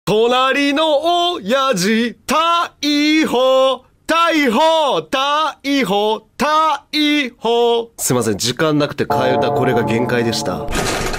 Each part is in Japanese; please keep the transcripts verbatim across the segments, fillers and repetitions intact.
隣の親父、逮捕逮捕逮捕逮捕。すいません、時間なくて替え歌これが限界でした。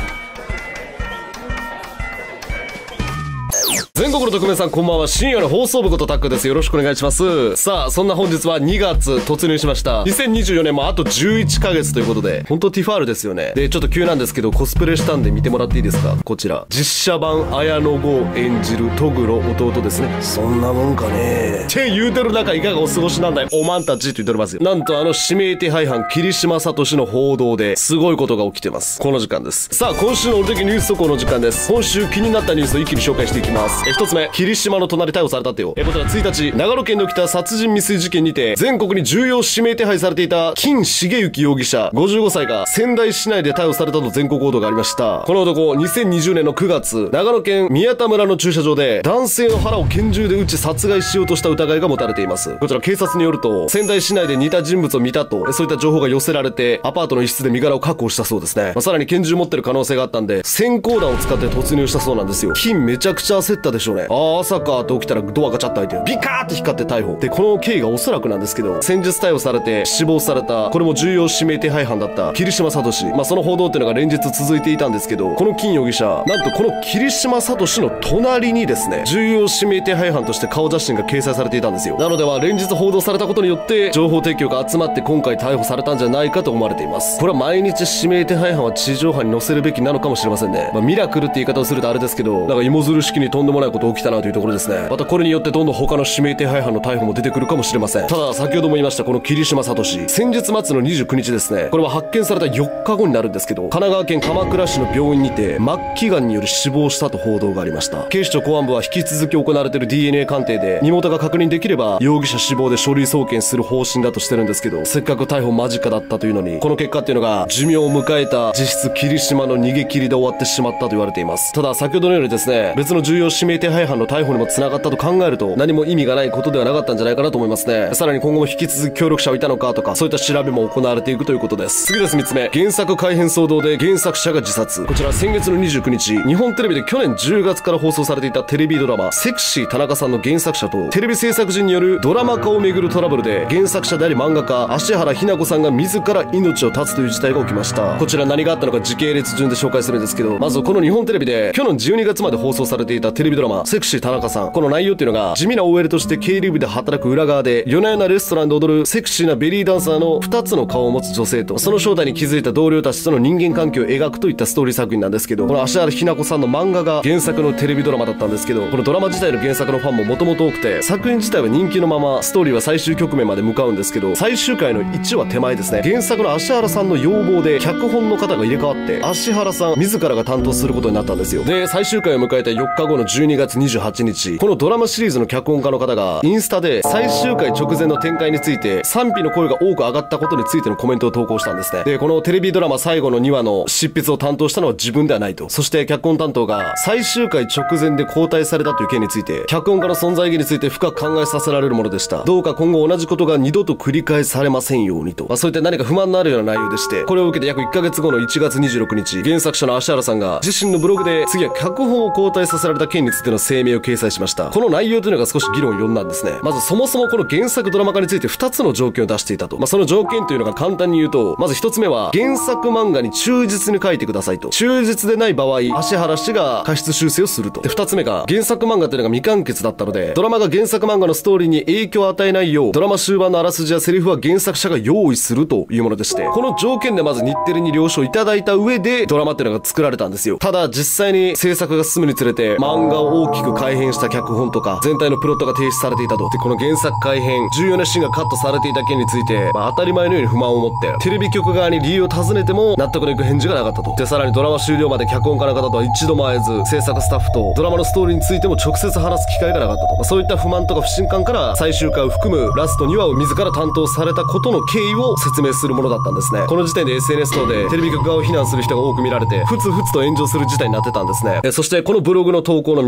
全国の特命さんこんばんは。深夜の放送部ことタックです。よろしくお願いします。さあ、そんな本日はにがつ突入しました。にせんにじゅうよねんもあとじゅういっかげつということで、本当ティファールですよね。で、ちょっと急なんですけど、コスプレしたんで見てもらっていいですか。こちら。実写版綾野剛演じるトグロ弟ですね。そんなもんかねって言うてる中、いかがお過ごしなんだいおまんたちって言っておりますよ。なんとあの指名手配犯桐島聡の報道ですごいことが起きてます。この時間です。さあ、今週の俺的ニュース速報の時間です。今週気になったニュースを一気に紹介していきます。え、一つ目、桐島の隣逮捕されたってよ。え、こちらついたち、長野県で起きた殺人未遂事件にて、全国に重要指名手配されていた金重幸容疑者ごじゅうごさいが仙台市内で逮捕されたと全国報道がありました。この男、にせんにじゅうねんのくがつ、長野県宮田村の駐車場で男性の腹を拳銃で撃ち殺害しようとした疑いが持たれています。こちら警察によると、仙台市内で似た人物を見たと、そういった情報が寄せられて、アパートの一室で身柄を確保したそうですね。まあ、さらに拳銃持ってる可能性があったんで、閃光弾を使って突入したそうなんですよ。金めちゃくちゃ焦ったでしょうね。ああ、朝かって起きたらドアガチャッと開いて、ビカーって光って逮捕。で、この経緯がおそらくなんですけど、先日逮捕されて死亡された、これも重要指名手配犯だった桐島聡。まあ、その報道っていうのが連日続いていたんですけど、この金容疑者、なんとこの桐島聡の隣にですね、重要指名手配犯として顔写真が掲載されていたんですよ。なのでは連日報道されたことによって、情報提供が集まって今回逮捕されたんじゃないかと思われています。これは毎日指名手配犯は地上波に載せるべきなのかもしれませんね。まあ、ミラクルって言い方をするとあれですけど、なんか芋づる式にとんでもないこと起きたなというところですね。またこれによってどんどん他の指名手配犯の逮捕も出てくるかもしれません。ただ先ほども言いましたこの桐島聡、先日末のにじゅうくにちですね、これは発見されたよっかごになるんですけど、神奈川県鎌倉市の病院にて末期がんにより死亡したと報道がありました。警視庁公安部は引き続き行われている ディーエヌエー 鑑定で身元が確認できれば容疑者死亡で書類送検する方針だとしてるんですけど、せっかく逮捕間近だったというのに、この結果っていうのが寿命を迎えた実質桐島の逃げ切りで終わってしまったと言われています。ただ先ほどのようにですね、別の重要指名手配犯の逮捕にも繋がったと考えると、何も意味がないことではなかったんじゃないかなと思いますね。さらに今後も引き続き協力者はいたのかとか、そういった調べも行われていくということです。次です。みっつめ、原作改編騒動で原作者が自殺。こちら先月のにじゅうくにち、日本テレビで去年じゅうがつから放送されていたテレビドラマセクシー田中さんの原作者とテレビ制作陣によるドラマ化をめぐるトラブルで、原作者であり漫画家芦原日奈子さんが自ら命を絶つという事態が起きました。こちら何があったのか時系列順で紹介するんですけど、まずこの日本テレビで去年じゅうにがつまで放送されていたテレビドラマセクシー田中さん、この内容っていうのが地味な オーエル として経理部で働く裏側で夜な夜なレストランで踊るセクシーなベリーダンサーのふたつの顔を持つ女性と、その正体に気づいた同僚たちとの人間関係を描くといったストーリー作品なんですけど、この芦原日奈子さんの漫画が原作のテレビドラマだったんですけど、このドラマ自体の原作のファンももともと多くて、作品自体は人気のままストーリーは最終局面まで向かうんですけど、最終回のいちわ手前ですね、原作の芦原さんの要望で脚本の方が入れ替わって芦原さん自らが担当することになったんですよ。で、最終回を迎えたよっかごのじゅうにがつにじゅうはちにち、このドラマシリーズの脚本家の方がインスタで最終回直前の展開について賛否の声が多く上がったことについてのコメントを投稿したんですね。で、このテレビドラマ最後のにわの執筆を担当したのは自分ではないと。そして脚本担当が最終回直前で交代されたという件について、脚本家の存在意義について深く考えさせられるものでした。どうか今後同じことが二度と繰り返されませんようにと、まあ、そういった何か不満のあるような内容でして、これを受けて約いっかげつごのいちがつにじゅうろくにち、原作者の芦原さんが自身のブログで次は脚本を交代させられた件についての声明を掲載しました。この内容というのが少し議論を呼んだんですね。まずそもそもこの原作ドラマ化についてふたつの条件を出していたと。まあ、その条件というのが簡単に言うと、まずひとつめは原作漫画に忠実に書いてくださいと。忠実でない場合、芦原氏が過失修正をすると。で、ふたつめが原作漫画というのが未完結だったので、ドラマが原作漫画のストーリーに影響を与えないよう、ドラマ終盤のあらすじやセリフは原作者が用意するというものでして、この条件でまず日テレに了承いただいた上でドラマっていうのが作られたんですよ。ただ実際に制作が進むにつれて漫画を大きく改変した脚本とか全体のプロットが停止されていたと。で、この原作改変、重要なシーンがカットされていた件について、まあ、当たり前のように不満を持ってテレビ局側に理由を尋ねても納得のいく返事がなかったと。で、さらにドラマ終了まで脚本家の方とは一度も会えず、制作スタッフとドラマのストーリーについても直接話す機会がなかったと。まあ、そういった不満とか不信感から最終回を含むラストにわを自ら担当されたことの経緯を説明するものだったんですね。この時点で エスエヌエス 等でテレビ局側を非難する人が多く見られて、ふつふつと炎上する事態になってたんですね。えそしてこのブログの投稿のみっ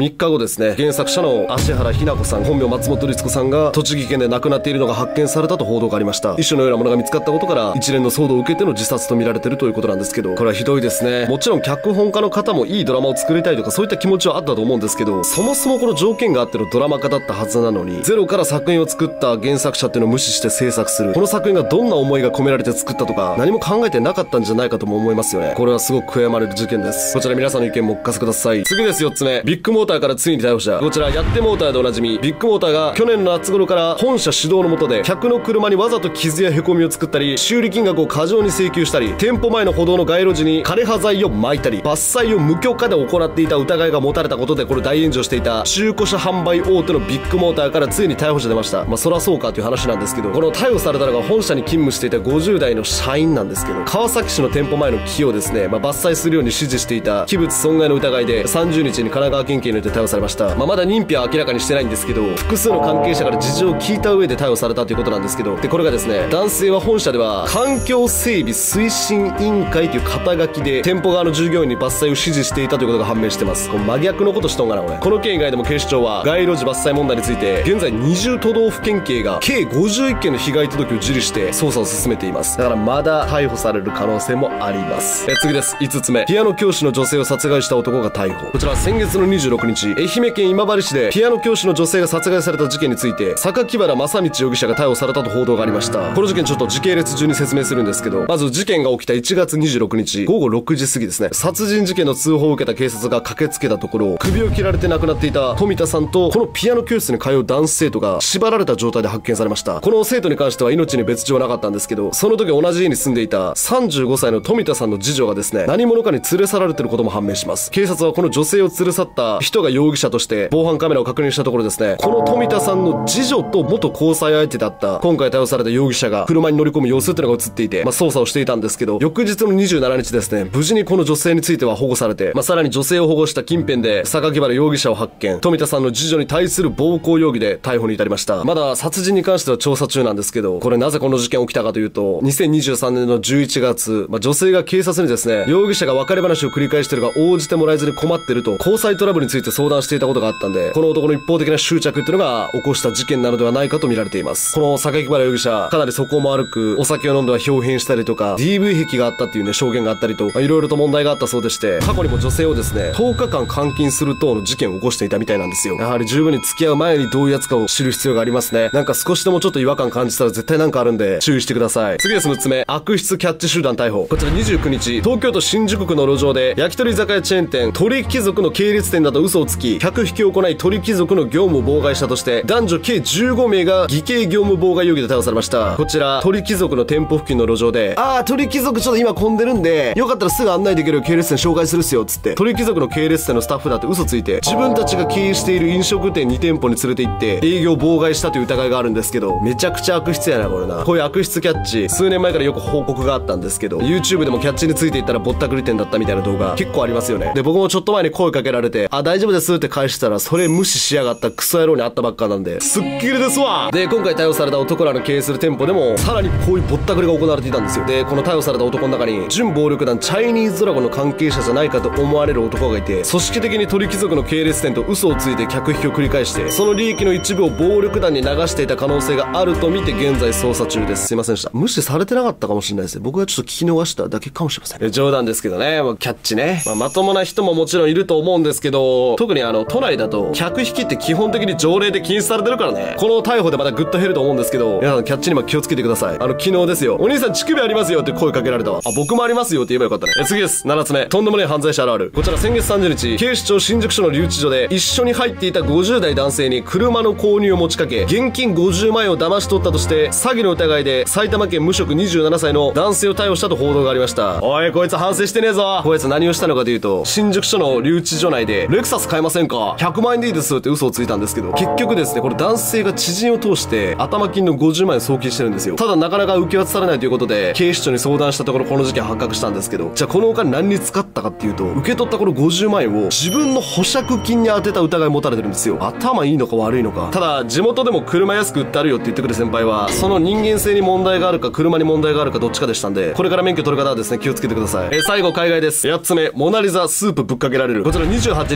っかごですね、原作者の芦原日奈子さん、本名松本律子さんが栃木県で亡くなっているのが発見されたと報道がありました。遺書のようなものが見つかったことから一連の騒動を受けての自殺と見られているということなんですけど、これはひどいですね。もちろん脚本家の方もいいドラマを作りたいとかそういった気持ちはあったと思うんですけど、そもそもこの条件があってのドラマ化だったはずなのに、ゼロから作品を作った原作者っていうのを無視して制作する。この作品がどんな思いが込められて作ったとか何も考えてなかったんじゃないかとも思いますよね。これはすごく悔やまれる事件です。こちら皆さんの意見もお聞かせください。次です。よっつめ、ビッグモーターからついに逮捕者。こちらやってモーターでおなじみビッグモーターが去年の夏頃から本社主導の下で客の車にわざと傷や凹みを作ったり、修理金額を過剰に請求したり、店舗前の歩道の街路樹に枯葉剤を撒いたり、伐採を無許可で行っていた疑いが持たれたことで、これ大炎上していた中古車販売大手のビッグモーターからついに逮捕者出ました。まあそらそうかという話なんですけど、この逮捕されたのが本社に勤務していたごじゅう代の社員なんですけど、川崎市の店舗前の木をですね、まあ、伐採するように指示していた器物損害の疑いでさんじゅうにちに神奈川県警によって逮捕されました。まあ、まだ認否は明らかにしてないんですけど、複数の関係者から事情を聞いた上で逮捕されたということなんですけど、でこれがですね、男性は本社では環境整備推進委員会という肩書きで店舗側の従業員に伐採を指示していたということが判明してます。これ真逆のことしとんがな俺。この件以外でも警視庁は街路樹伐採問題について現在にじゅう都道府県警が計ごじゅういっけんの被害届を受理して捜査を進めています。だからまだ逮捕される可能性もあります。え次です。いつつめ、ピアノ教師の女性を殺害した男が逮捕。こちらは先月のにじゅうろくにち、愛媛県今治市でピアノ教師の女性が殺害された事件について榊原正道容疑者が逮捕されたと報道がありました。この事件ちょっと時系列順に説明するんですけど、まず事件が起きたいちがつにじゅうろくにちごごろくじ過ぎですね、殺人事件の通報を受けた警察が駆けつけたところ、首を切られて亡くなっていた富田さんとこのピアノ教室に通う男子生徒が縛られた状態で発見されました。この生徒に関しては命に別状はなかったんですけど、その時同じ家に住んでいたさんじゅうごさいの富田さんの次女がですね、何者かに連れ去られていることも判明します。警察はこの女性を連れ去った人が容疑者として防犯カメラを確認したところですね、この富田さんの次女と元交際相手だった今回逮捕された容疑者が車に乗り込む様子っていうのが映っていて、まあ、捜査をしていたんですけど、翌日のにじゅうしちにちですね、無事にこの女性については保護されて、まあ、さらに女性を保護した近辺で榊原容疑者を発見、富田さんの次女に対する暴行容疑で逮捕に至りました。まだ殺人に関しては調査中なんですけど、これなぜこの事件起きたかというと、にせんにじゅうさんねんのじゅういちがつ、まあ、女性が警察にですね、容疑者が別れ話を繰り返しているが応じてもらえずに困っていると交際トラブルについて相談していたことがあったんで、この男の一方的な執着っていうのが起こした事件なのではないかと見られています。この榊原容疑者、かなり素行も悪く、お酒を飲んでは表変したりとか ディーブイ 癖があったっていうね証言があったりと、まあ、いろいろと問題があったそうでして、過去にも女性をですねとおかかん監禁する等の事件を起こしていたみたいなんですよ。やはり十分に付き合う前にどういうやつかを知る必要がありますね。なんか少しでもちょっと違和感感じたら絶対なんかあるんで注意してください。次です。むっつめ、悪質キャッチ集団逮捕。こちらにじゅうくにち、東京都新宿区の路上で焼き鳥居酒屋チェーン店鳥貴族の系列店だと嘘をつき客引きを行い鳥貴族の業務を妨害したとして男女計じゅうごめいが偽計業務妨害容疑で逮捕されました。こちら鳥貴族の店舗付近の路上で、あー鳥貴族ちょっと今混んでるんでよかったらすぐ案内できる系列店紹介するっすよっつって、鳥貴族の系列店のスタッフだって嘘ついて自分たちが経営している飲食店に店舗に連れて行って営業妨害したという疑いがあるんですけど、めちゃくちゃ悪質やなこれな。こういう悪質キャッチ数年前からよく報告があったんですけど、 YouTube でもキャッチについていったらぼったくり店だったみたいな動画結構ありますよね。で僕もちょっと前に声かけられて、あ大丈夫ですって返したらそれ無視しやがったクソ野郎に会ったばっかなんで、すっきりですわ。で今回逮捕された男らの経営する店舗でもさらにこういうぼったくりが行われていたんですよ。でこの逮捕された男の中に準暴力団チャイニーズドラゴンの関係者じゃないかと思われる男がいて、組織的に鳥貴族の系列店と嘘をついて客引きを繰り返してその利益の一部を暴力団に流していた可能性があると見て現在捜査中です。すいませんでした。無視されてなかったかもしれないですね。僕がちょっと聞き逃しただけかもしれません。え冗談ですけどね、まあ、キャッチね、まあ、まともな人ももちろんいると思うんですけど、特にあの都内だと客引きって基本的に条例で禁止されてるからね、この逮捕でまたグッと減ると思うんですけど、皆さんキャッチにも気をつけてください。あの昨日ですよ、お兄さん乳首ありますよって声かけられたわ。あ僕もありますよって言えばよかったね。え次です。ななつめ、とんでもない犯罪者あるある。こちら先月さんじゅうにち、警視庁新宿署の留置所で一緒に入っていたごじゅうだい男性に車の購入を持ちかけ現金ごじゅうまんえんを騙し取ったとして詐欺の疑いで埼玉県無職にじゅうななさいの男性を逮捕したと報道がありました。おいこいつ反省してねえぞ。こいつ何をしたのかというと、新宿署の留置所内でレクサス買えませんかひゃくまんえんでいいですって嘘をついたんですけど、結局ですねこれ男性が知人を通して頭金のごじゅうまんえん送金してるんですよ。ただなかなか受け渡されないということで警視庁に相談したところこの事件発覚したんですけど、じゃあこのお金何に使ったかっていうと、受け取ったこのごじゅうまんえんを自分の保釈金に当てた疑い持たれてるんですよ。頭いいのか悪いのか。ただ地元でも車安く売ってあるよって言ってくる先輩はその人間性に問題があるか車に問題があるかどっちかでしたんで、これから免許取る方はですね気をつけてください。え最後海外です。やっつめ、モナリザスープぶっかけられる。こちらにじゅうはちにち、フ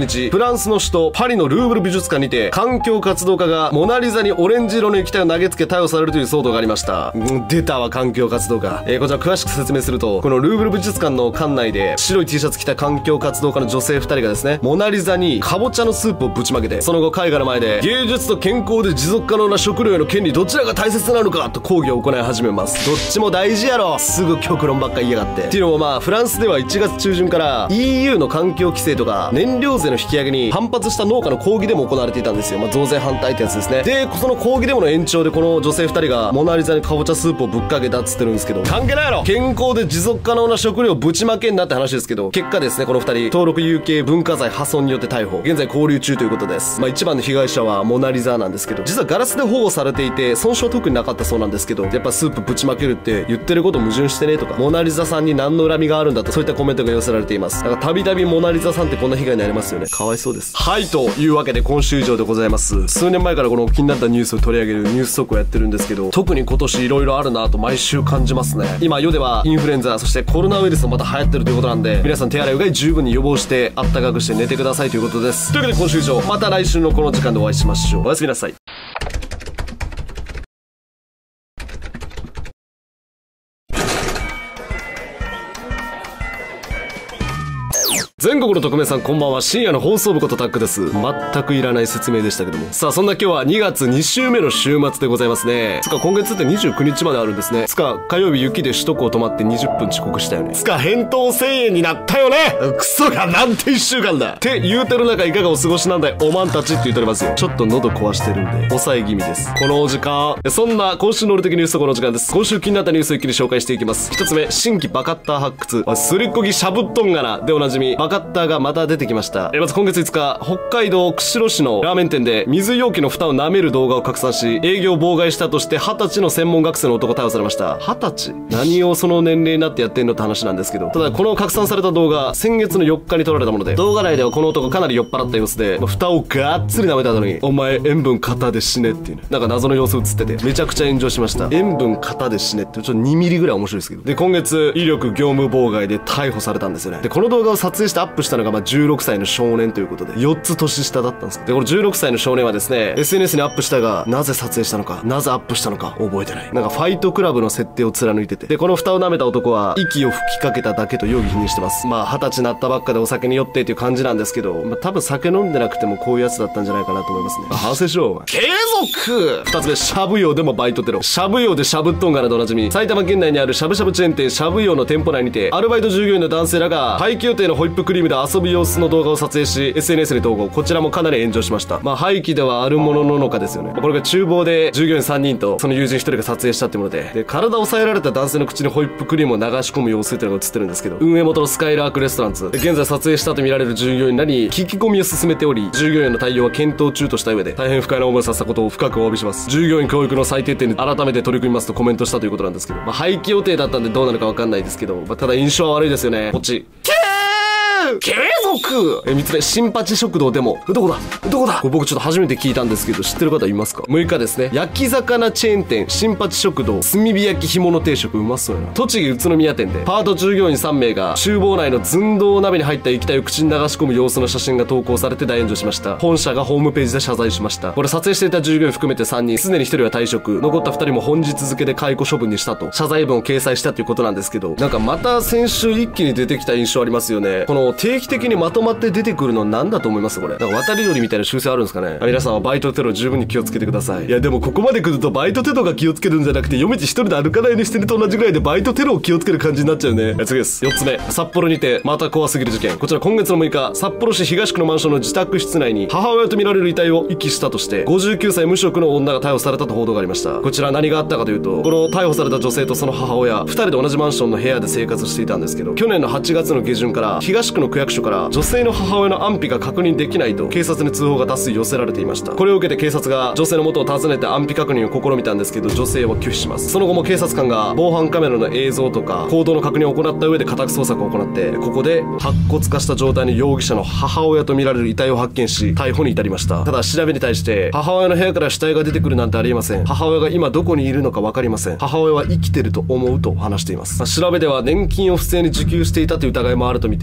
ランスの首都パリのルーブル美術館にて環境活動家がモナリザにオレンジ色の液体を投げつけ逮捕されるという騒動がありました。うん、出たわ環境活動家。えー、こちら詳しく説明すると、このルーブル美術館の館内で白い T シャツ着た環境活動家の女性ふたりがですね、モナリザにかぼちゃのスープをぶちまけて、その後絵画の前で芸術と健康で持続可能な食料への権利どちらが大切なのかと抗議を行い始めます。どっちも大事やろ、すぐ極論ばっか言いやがって。っていうのもまあフランスではいちがつ中旬から イーユー の環境規制とか燃料税の引き上げに反発した農家の抗議デモも行われていたんですよ。まあ増税反対ってやつですね。でその抗議デモの延長でこの女性ふたりがモナリザにかぼちゃスープをぶっかけたっつってるんですけど、関係ないやろ、健康で持続可能な食料をぶちまけんなって話ですけど、結果ですね、このふたり登録有形文化財破損によって逮捕、現在勾留中ということです。まあ一番の被害者はモナリザなんですけど、実はガラスで保護されていて損傷は特になかったそうなんですけど、やっぱスープぶちまけるって言ってること矛盾してねとか、モナリザさんに何の恨みがあるんだと、そういったコメントが寄せられています。だからたびたびモナリザさんってこんな被害になりますよね。かわいそうです。はい、というわけで今週以上でございます。数年前からこの気になったニュースを取り上げるニューストークをやってるんですけど、特に今年色々あるなと毎週感じますね。今世ではインフルエンザ、そしてコロナウイルスもまた流行ってるということなんで、皆さん手洗いうがい十分に予防してあったかくして寝てくださいということです。というわけで今週以上、また来週のこの時間でお会いしましょう。おやすみなさい。全国の特命さんこんばんは、深夜の放送部ことタックです。全くいらない説明でしたけども、さあそんな今日はにがつに週目の週末でございますね。つか今月ってにじゅうくにちまであるんですね。つか火曜日雪で首都高止まってにじゅっぷん遅刻したよね。つか返答せんえんになったよね。クソがなんていっしゅうかんだって言うてる中、いかがお過ごしなんだいおまんたちって言っておりますよ。ちょっと喉壊してるんで抑え気味です、このお時間。そんな今週の俺的ニュースとこの時間です。今週気になったニュースを一気に紹介していきます。ひとつめ、新規バカッター発掘、すりっこぎしゃぶっとんがなでおなじみバカッターがまた出てきました。えまず今月いつか、北海道釧路市のラーメン店で水容器の蓋を舐める動画を拡散し、営業を妨害したとしてはたちの専門学生の男が逮捕されました。はたち何をその年齢になってやってんのって話なんですけど、ただこの拡散された動画先月のよっかに撮られたもので、動画内ではこの男かなり酔っ払った様子で蓋をガッツリ舐めた後に、お前塩分肩で死ねっていうね、なんか謎の様子映っててめちゃくちゃ炎上しました。塩分肩で死ねってちょっとにミリぐらい面白いですけど、で今月威力業務妨害で逮捕されたんですよね。でこの動画を撮影してアップしたのがまあじゅうろくさいの少年ということで、よっつ年下だったんです。でこのじゅうろくさいの少年はですね エスエヌエス にアップしたが、なぜ撮影したのか、なぜアップしたのか覚えてない。なんかファイトクラブの設定を貫いてて、でこの蓋を舐めた男は息を吹きかけただけと容疑否認してます。まあ二十歳になったばっかでお酒に酔ってっていう感じなんですけど、まあ多分酒飲んでなくてもこういうやつだったんじゃないかなと思いますね。反省しろお前。継続。二つ目、しゃぶ用でもバイトテロ。しゃぶ用でしゃぶっとんがなでおなじみ、埼玉県内にあるしゃぶしゃぶチェーン店しゃぶ用の店舗内にて、アルバイト従業員の男性らが廃棄予定のホイップクリームで遊ぶ様子の動画を撮影し エスエヌエス に投稿。こちらもかなり炎上しました。まあ廃棄ではあるものののかですよね。これが厨房で従業員さんにんとその友人ひとりが撮影したってもので、で体を押さえられた男性の口にホイップクリームを流し込む様子っていうのが映ってるんですけど、運営元のスカイラークレストランツ、現在撮影したと見られる従業員らに聞き込みを進めており、従業員の対応は検討中とした上で、大変不快な思いをさせたことを深くお詫びします。従業員教育の最低点に改めて取り組みますとコメントしたということなんですけど、まあ廃棄予定だったんでどうなるかわかんないですけど、まあ、ただ印象は悪いですよね。こっち継続。えみっつめ、新八食堂でもどこだどこだこれ僕ちょっと初めて聞いたんですけど、知ってる方いますか？むいかですね、焼き魚チェーン店新八食堂炭火焼き干物定食、うまそうやな。栃木宇都宮店でパート従業員さんめいが厨房内の寸胴鍋に入った液体を口に流し込む様子の写真が投稿されて大炎上しました。本社がホームページで謝罪しました。これ撮影していた従業員含めてさんにん、すでにひとりは退職、残ったふたりも本日付で解雇処分にしたと謝罪文を掲載したということなんですけど、なんかまた先週一気に出てきた印象ありますよね。この定期的にまとまって出てくるのなんだと思いますこれ。なんか渡り鳥みたいな習性あるんですかね。皆さんはバイトテロ十分に気をつけてください。いやでもここまで来るとバイトテロが気をつけるんじゃなくて、夜道一人で歩かないようにしてると同じぐらいでバイトテロを気をつける感じになっちゃうね。次です。よっつめ、札幌にてまた怖すぎる事件。こちら今月のむいか、札幌市東区のマンションの自宅室内に母親と見られる遺体を遺棄したとしてごじゅうきゅうさい無職の女が逮捕されたと報道がありました。こちら何があったかというと、この逮捕された女性とその母親ふたりで同じマンションの部屋で生活していたんですけど、去年のはちがつの下旬から東区の区役所から女性の母親の安否が確認できないと警察に通報が多数寄せられていました。これを受けて警察が女性の元を訪ねて安否確認を試みたんですけど、女性は拒否します。その後も警察官が防犯カメラの映像とか行動の確認を行った上で家宅捜索を行って、ここで白骨化した状態の容疑者の母親とみられる遺体を発見し逮捕に至りました。ただ調べに対して、母親の部屋から死体が出てくるなんてありえません、母親が今どこにいるのか分かりません、母親は生きてると思うと話しています。まあ、調べでは年金を不正に受給していたという疑いもあるとみて捜査さ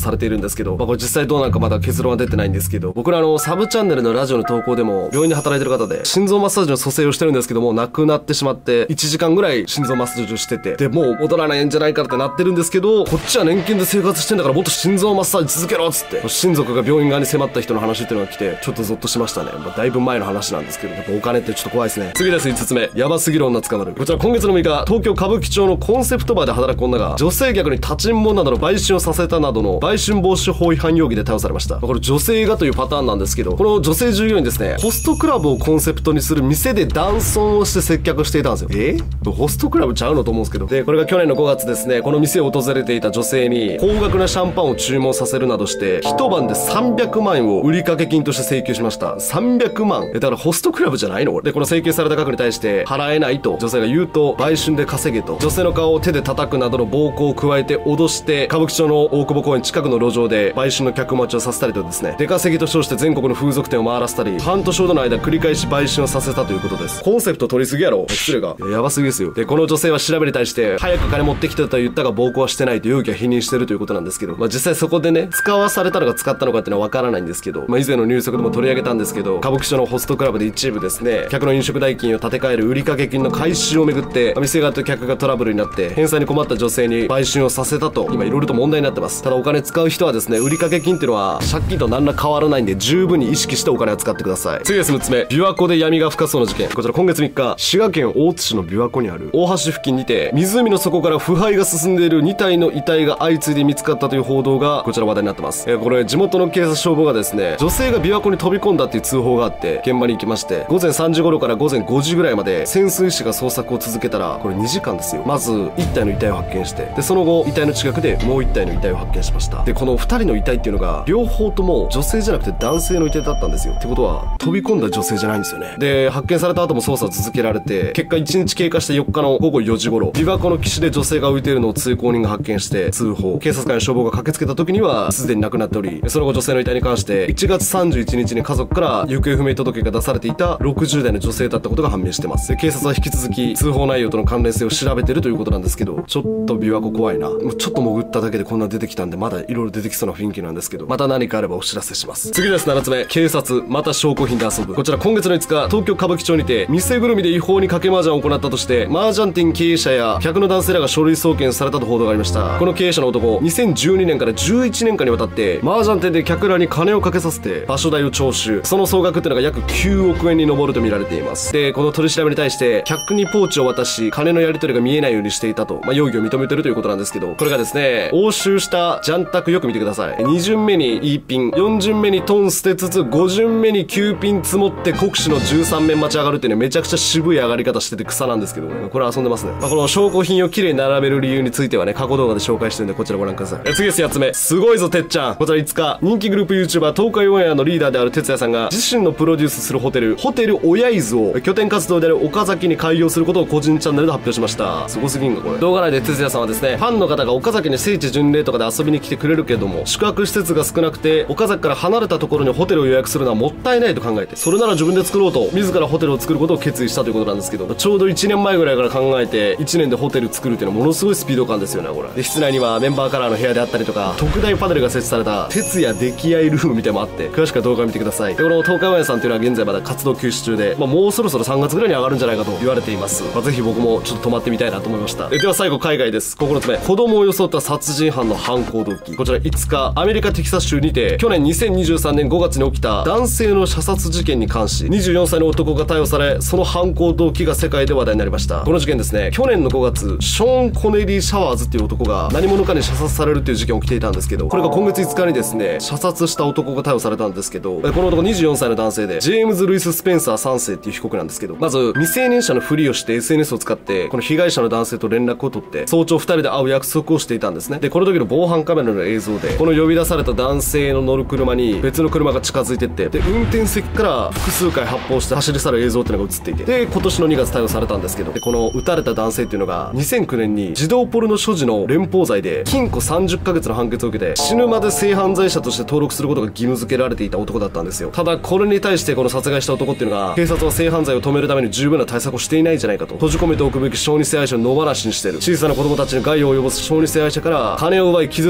されているんですけど、まあこれ実際どうなんかまだ結論は出てないんですけど、僕らあのサブチャンネルのラジオの投稿でも病院で働いてる方で心臓マッサージの蘇生をしてるんですけども、亡くなってしまっていちじかんぐらい心臓マッサージをしてて、でもう戻らないんじゃないかってなってるんですけど、こっちは年金で生活してんだからもっと心臓マッサージ続けろっつって親族が病院側に迫った人の話っていうのが来て、ちょっとゾッとしましたね。まあ、だいぶ前の話なんですけど、やっぱお金ってちょっと怖いですね。次です。いつつめ、ヤバすぎる女捕まる。こちら今月のむいか、東京歌舞伎町のコンセプトバーで働く女が女性客に立ちんぼなどの売春をさせたなどの売春防止法違反容疑で逮捕されました。これ女性がというパターンなんですけど、この女性従業員ですね、ホストクラブをコンセプトにする店で男装をして接客していたんですよ。えホストクラブちゃうのと思うんですけど、でこれが去年のごがつですね、この店を訪れていた女性に高額なシャンパンを注文させるなどして一晩でさんびゃくまんえんを売掛金として請求しました。さんびゃくまんえだからホストクラブじゃないのこれで、この請求された額に対して払えないと女性が言うと、売春で稼げと女性の顔を手で叩くなどの暴行を加えて脅して、歌舞伎町の大久保公園近くの路上で売春の客待ちをさせたりとですね、出稼ぎと称して全国の風俗店を回らせたり、半年ほどの間繰り返し売春をさせたということです。コンセプト取りすぎやろ、失礼がやばすぎですよ。でこの女性は調べに対して早く金持ってきてと言ったが暴行はしてないと容疑は否認してるということなんですけど、まあ実際そこでね、使わされたのか使ったのかっていうのはわからないんですけど、まあ以前のニュースでも取り上げたんですけど、歌舞伎町のホストクラブで一部ですね、客の飲食代金を立て替える売掛金の回収をめぐって、店側と客がトラブルになって返済に困った女性に売春をさせたと今いろいろと問題になってます。ただお金使う人はですね、売掛金っていうのは借金と何ら変わらないんで、十分に意識してお金を使ってください。次です。むっつめ、琵琶湖で闇が深そうな事件。こちら今月みっか、滋賀県大津市の琵琶湖にある大橋付近にて、湖の底から腐敗が進んでいるにたいの遺体が相次いで見つかったという報道がこちら話題になってます。えー、これ地元の警察消防がですね、女性が琵琶湖に飛び込んだっていう通報があって現場に行きまして、ごぜんさんじ頃からごぜんごじぐらいまで潜水士が捜索を続けたら、これにじかんですよ。まずいったいの遺体を発見して、でその後遺体の近くでもういったいの遺体を発見しました。でこのふたりの遺体っていうのが両方とも女性じゃなくて男性の遺体だったんですよ。ってことは飛び込んだ女性じゃないんですよね。で発見された後も捜査を続けられて、結果いちにち経過してよっかのごごよじ頃、琵琶湖の岸で女性が浮いているのを通行人が発見して通報、警察官や消防が駆けつけた時にはすでに亡くなっており、その後女性の遺体に関していちがつさんじゅういちにちに家族から行方不明届が出されていたろくじゅうだいの女性だったことが判明してます。で警察は引き続き通報内容との関連性を調べてるということなんですけど、ちょっと琵琶湖怖いな。もうちょっと潜っただけでこんな出てきたんで、まだいろいろ出てきそうな雰囲気なんですけど、また何かあればお知らせします。次です。ななつめ、警察また証拠品で遊ぶ。こちら今月のいつか、東京歌舞伎町にて店ぐるみで違法に賭け麻雀を行ったとして麻雀店経営者や客の男性らが書類送検されたと報道がありました。この経営者の男、にせんじゅうにねんからじゅういちねんかんにわたって麻雀店で客らに金をかけさせて場所代を徴収、その総額っていうのが約きゅうおくえんに上ると見られています。でこの取り調べに対して客にポーチを渡し金のやり取りが見えないようにしていたと、まあ、容疑を認めてるということなんですけど、これがですね、押収したジャンタクよく見てください。に巡目に E ピン、よん巡目にトン捨てつつご巡目にきゅうピン積もって国士のじゅうさんめん待ち上がるっていうね、めちゃくちゃ渋い上がり方してて草なんですけど、これ遊んでますね。まあ、この証拠品をきれいに並べる理由についてはね、過去動画で紹介してるんでこちらご覧ください。え次です。やつめ、すごいぞてっちゃん。こちらいつか、人気グループ YouTuber 東海オンエアのリーダーである哲也さんが自身のプロデュースするホテルホテル親伊豆を拠点活動である岡崎に開業することを個人チャンネルで発表しました。すごすぎんかこれ。動画内で哲也さんはですね、ファンの方が岡崎に聖地巡礼とかで遊びに来てくれるけれども宿泊施設が少なくて岡崎から離れたところにホテルを予約するのはもったいないと考えて、それなら自分で作ろうと自らホテルを作ることを決意したということなんですけど、ちょうどいちねんまえぐらいから考えていちねんでホテル作るっていうのはものすごいスピード感ですよねこれ。で室内にはメンバーカラーの部屋であったりとか特大パネルが設置された徹夜出来合いルームみたいなのもあって、詳しくは動画を見てください。でこの東海オンエアさんっていうのは現在まだ活動休止中で、まあ、もうそろそろさんがつぐらいに上がるんじゃないかと言われています。まあ、ぜひ僕もちょっと泊まってみたいなと思いました。では最後海外です。ここのつめ、子供を装った殺人犯の犯行動機。こちらいつかアメリカテキサス州にて去年にせんにじゅうさんねんごがつに起きた男性の射殺事件に関しにじゅうよんさいの男が逮捕され、その犯行動機が世界で話題になりました。この事件ですね、去年のごがつショーン・コネリー・シャワーズっていう男が何者かに射殺されるっていう事件起きていたんですけど、これが今月いつかにですね射殺した男が逮捕されたんですけど、この男にじゅうよんさいの男性でジェームズ・ルイス・スペンサーさんせいっていう被告なんですけど、まず未成年者のふりをして エスエヌエス を使ってこの被害者の男性と連絡を取って早朝ふたりで会う約束をしていたんですね。でこの時の防犯カメラの映像でこの呼び出された男性の乗る車に別の車が近づいてって、で運転席から複数回発砲して走り去る映像っていうのが映っていて、で今年のにがつ逮捕されたんですけど、でこの撃たれた男性っていうのがにせんきゅうねんに児童ポルノ所持の連邦罪で禁錮さんじゅっかげつの判決を受けて死ぬまで性犯罪者として登録することが義務付けられていた男だったんですよ。ただこれに対してこの殺害した男っていうのが、警察は性犯罪を止めるために十分な対策をしていないんじゃないかと閉じ込めておくべき小児性愛者を野放しにしている、小さな子供たちに害を及ぼす小児性愛者から金を奪い傷つけてやりたい、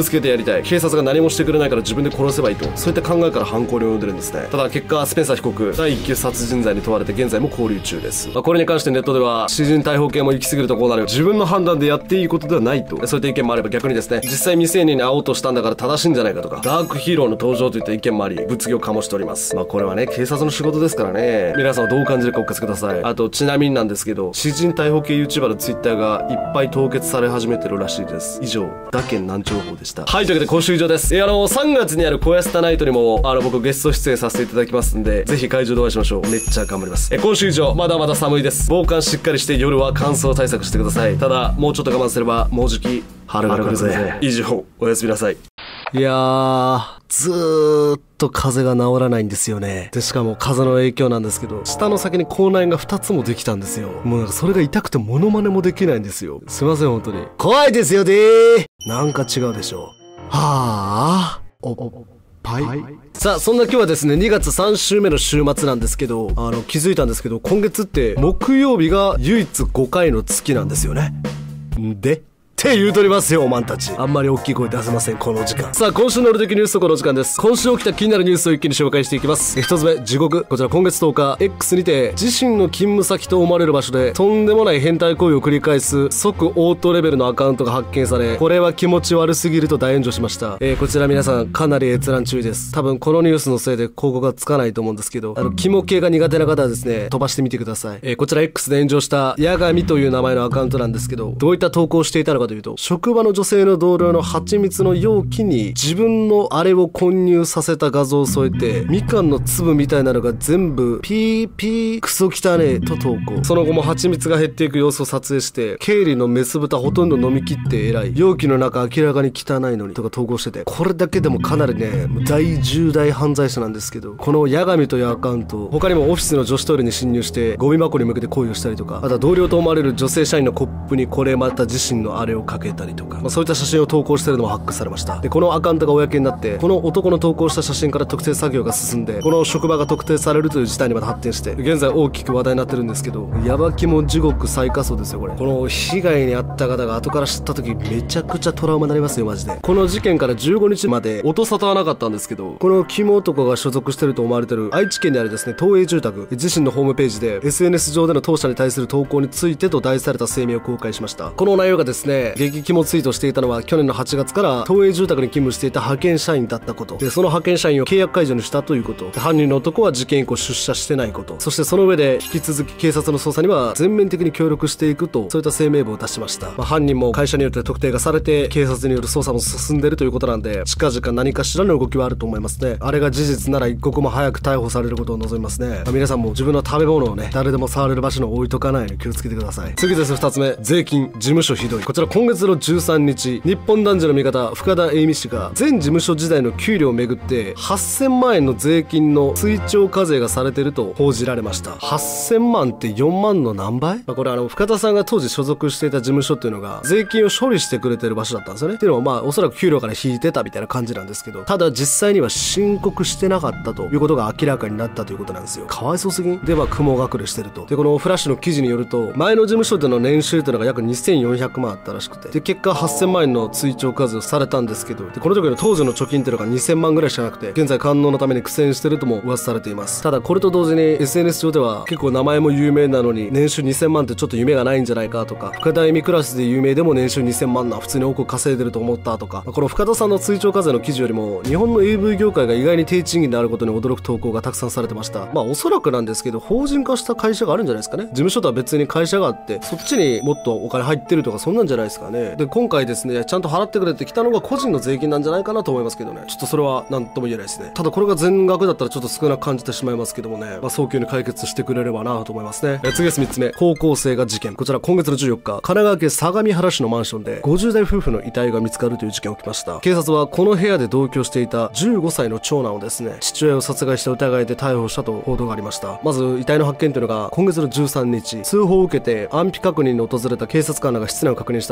たい。警察が何もしてくれないから自分で殺せばいいと、そういった考えから犯行に及んでるんですね。ただ結果スペンサー被告だいいっ級殺人罪に問われて現在も勾留中です。まあ、これに関してネットでは私人逮捕系も行き過ぎるとこうなる、自分の判断でやっていいことではないと、そういった意見もあれば、逆にですね、実際未成年に会おうとしたんだから正しいんじゃないかとか、ダークヒーローの登場といった意見もあり物議を醸しております。まあこれはね、警察の仕事ですからね、皆さんはどう感じるかお聞かせください。あとちなみになんですけど、私人逮捕系 YouTuber の Twitter がいっぱい凍結され始めてるらしいです。以上、打剣難情報でした。はい、というわけで今週以上です。えー、あのさんがつにあるコヤスタナイトにもあの僕ゲスト出演させていただきますんで、ぜひ会場でお会いしましょう。めっちゃ頑張ります。えー、今週以上まだまだ寒いです。防寒しっかりして夜は乾燥対策してください。ただもうちょっと我慢すればもうじき春が来るぜ。以上、おやすみなさい。いやー、ずーっと風邪が治らないんですよね。でしかも風の影響なんですけど、舌の先に口内炎がふたつもできたんですよ。もうなんかそれが痛くてモノマネもできないんですよ。すいません本当に。怖いですよでー。なんか違うでしょ。はあ。おおはい、さあそんな今日はですねにがつさん週目の週末なんですけど、あの気づいたんですけど、今月って木曜日が唯一ごかいの月なんですよね。んでって言うとりますよ、おまんたち。あんまり大きい声出せません、この時間。さあ、今週の俺的ニュースとこの時間です。今週起きた気になるニュースを一気に紹介していきます。一つ目、地獄。こちら今月とおか、X にて、自身の勤務先と思われる場所で、とんでもない変態行為を繰り返す、即オートレベルのアカウントが発見され、これは気持ち悪すぎると大炎上しました。えー、こちら皆さん、かなり閲覧注意です。多分このニュースのせいで広告がつかないと思うんですけど、あの、キモ系が苦手な方はですね、飛ばしてみてください。えー、こちら X で炎上した、ヤガミという名前のアカウントなんですけど、どういった投稿をしていたのかというと、職場の女性の同僚の蜂蜜の容器に自分のあれを混入させた画像を添えて、みかんの粒みたいなのが全部ピーピークソ汚ねえと投稿。その後も蜂蜜が減っていく様子を撮影して、経理のメス豚ほとんど飲み切って偉い、容器の中明らかに汚いのにとか投稿してて、これだけでもかなりね大重大犯罪者なんですけど、このヤガミというアカウント、他にもオフィスの女子トイレに侵入してゴミ箱に向けて行為をしたりとか、あとは同僚と思われる女性社員のコップにこれまた自身のあれをかけたりとか、まあ、そういった写真を投稿してるのも発覚されました。でこのアカウントが公になって、この男の投稿した写真から特定作業が進んで、この職場が特定されるという事態にまで発展して、現在大きく話題になってるんですけど、ヤバキモ地獄最下層ですよこれ。この被害に遭った方が後から知った時めちゃくちゃトラウマになりますよマジで。この事件からじゅうごにちまで音沙汰はなかったんですけど、このキモ男が所属してると思われてる愛知県にあるですね東映住宅、自身のホームページで エスエヌエス 上での当社に対する投稿についてと題された声明を公開しました。この内容がですね、激キモツイートしていたのは去年のはちがつから東映住宅に勤務していた派遣社員だったこと、でその派遣社員を契約解除にしたということ、犯人の男は事件以降出社してないこと、そしてその上で引き続き警察の捜査には全面的に協力していくと、そういった声明文を出しました。まあ、犯人も会社によって特定がされて警察による捜査も進んでいるということなんで、近々何かしらの動きはあると思いますね。あれが事実なら一刻も早く逮捕されることを望みますね。まあ、皆さんも自分の食べ物をね誰でも触れる場所に置いとかないように気をつけてください。次です。ふたつめ、税金事務所ひどい。こちら今月のじゅうさんにち、日本男児の味方深田栄美氏が前事務所時代の給料をめぐってはっせんまんえんの税金の追徴課税がされていると報じられました。はっせんまんってよんまんの何倍？まあ、これあの深田さんが当時所属していた事務所っていうのが税金を処理してくれてる場所だったんですよね。っていうのはまあおそらく給料から引いてたみたいな感じなんですけど、ただ実際には申告してなかったということが明らかになったということなんですよ。かわいそうすぎん。でまあ雲隠れしてると。でこのフラッシュの記事によると、前の事務所での年収っていうのが約にせんよんひゃくまんあったらしくて、で結果はっせんまんえんの追徴課税をされたんですけど、でこの時の当時の貯金っていうのがにせんまんぐらいしかなくて、現在官能のために苦戦してるとも噂されています。ただこれと同時に エスエヌエス 上では結構名前も有名なのに年収にせんまんってちょっと夢がないんじゃないかとか、深田恵美クラスで有名でも年収にせんまんな普通に多く稼いでると思ったとか、この深田さんの追徴課税の記事よりも日本の エーブイ 業界が意外に低賃金であることに驚く投稿がたくさんされてました。まあおそらくなんですけど、法人化した会社があるんじゃないですかね。事務所とは別に会社があって、そっちにもっとお金入ってるとかそんなんじゃないですかね。で今回ですね、ちゃんと払ってくれてきたのが個人の税金なんじゃないかなと思いますけどね。ちょっとそれは何とも言えないですね。ただこれが全額だったらちょっと少なく感じてしまいますけどもね、まあ、早急に解決してくれればなと思いますね。え次です。みっつめ、高校生が事件。こちら今月のじゅうよっか、神奈川県相模原市のマンションでごじゅうだい夫婦の遺体が見つかるという事件が起きました。警察はこの部屋で同居していたじゅうごさいの長男をですね、父親を殺害した疑いで逮捕したと報道がありました。まず遺体の発見というのが今月のじゅうさんにち、通報を受けて安否確認に訪れた警察官らが室内を確認した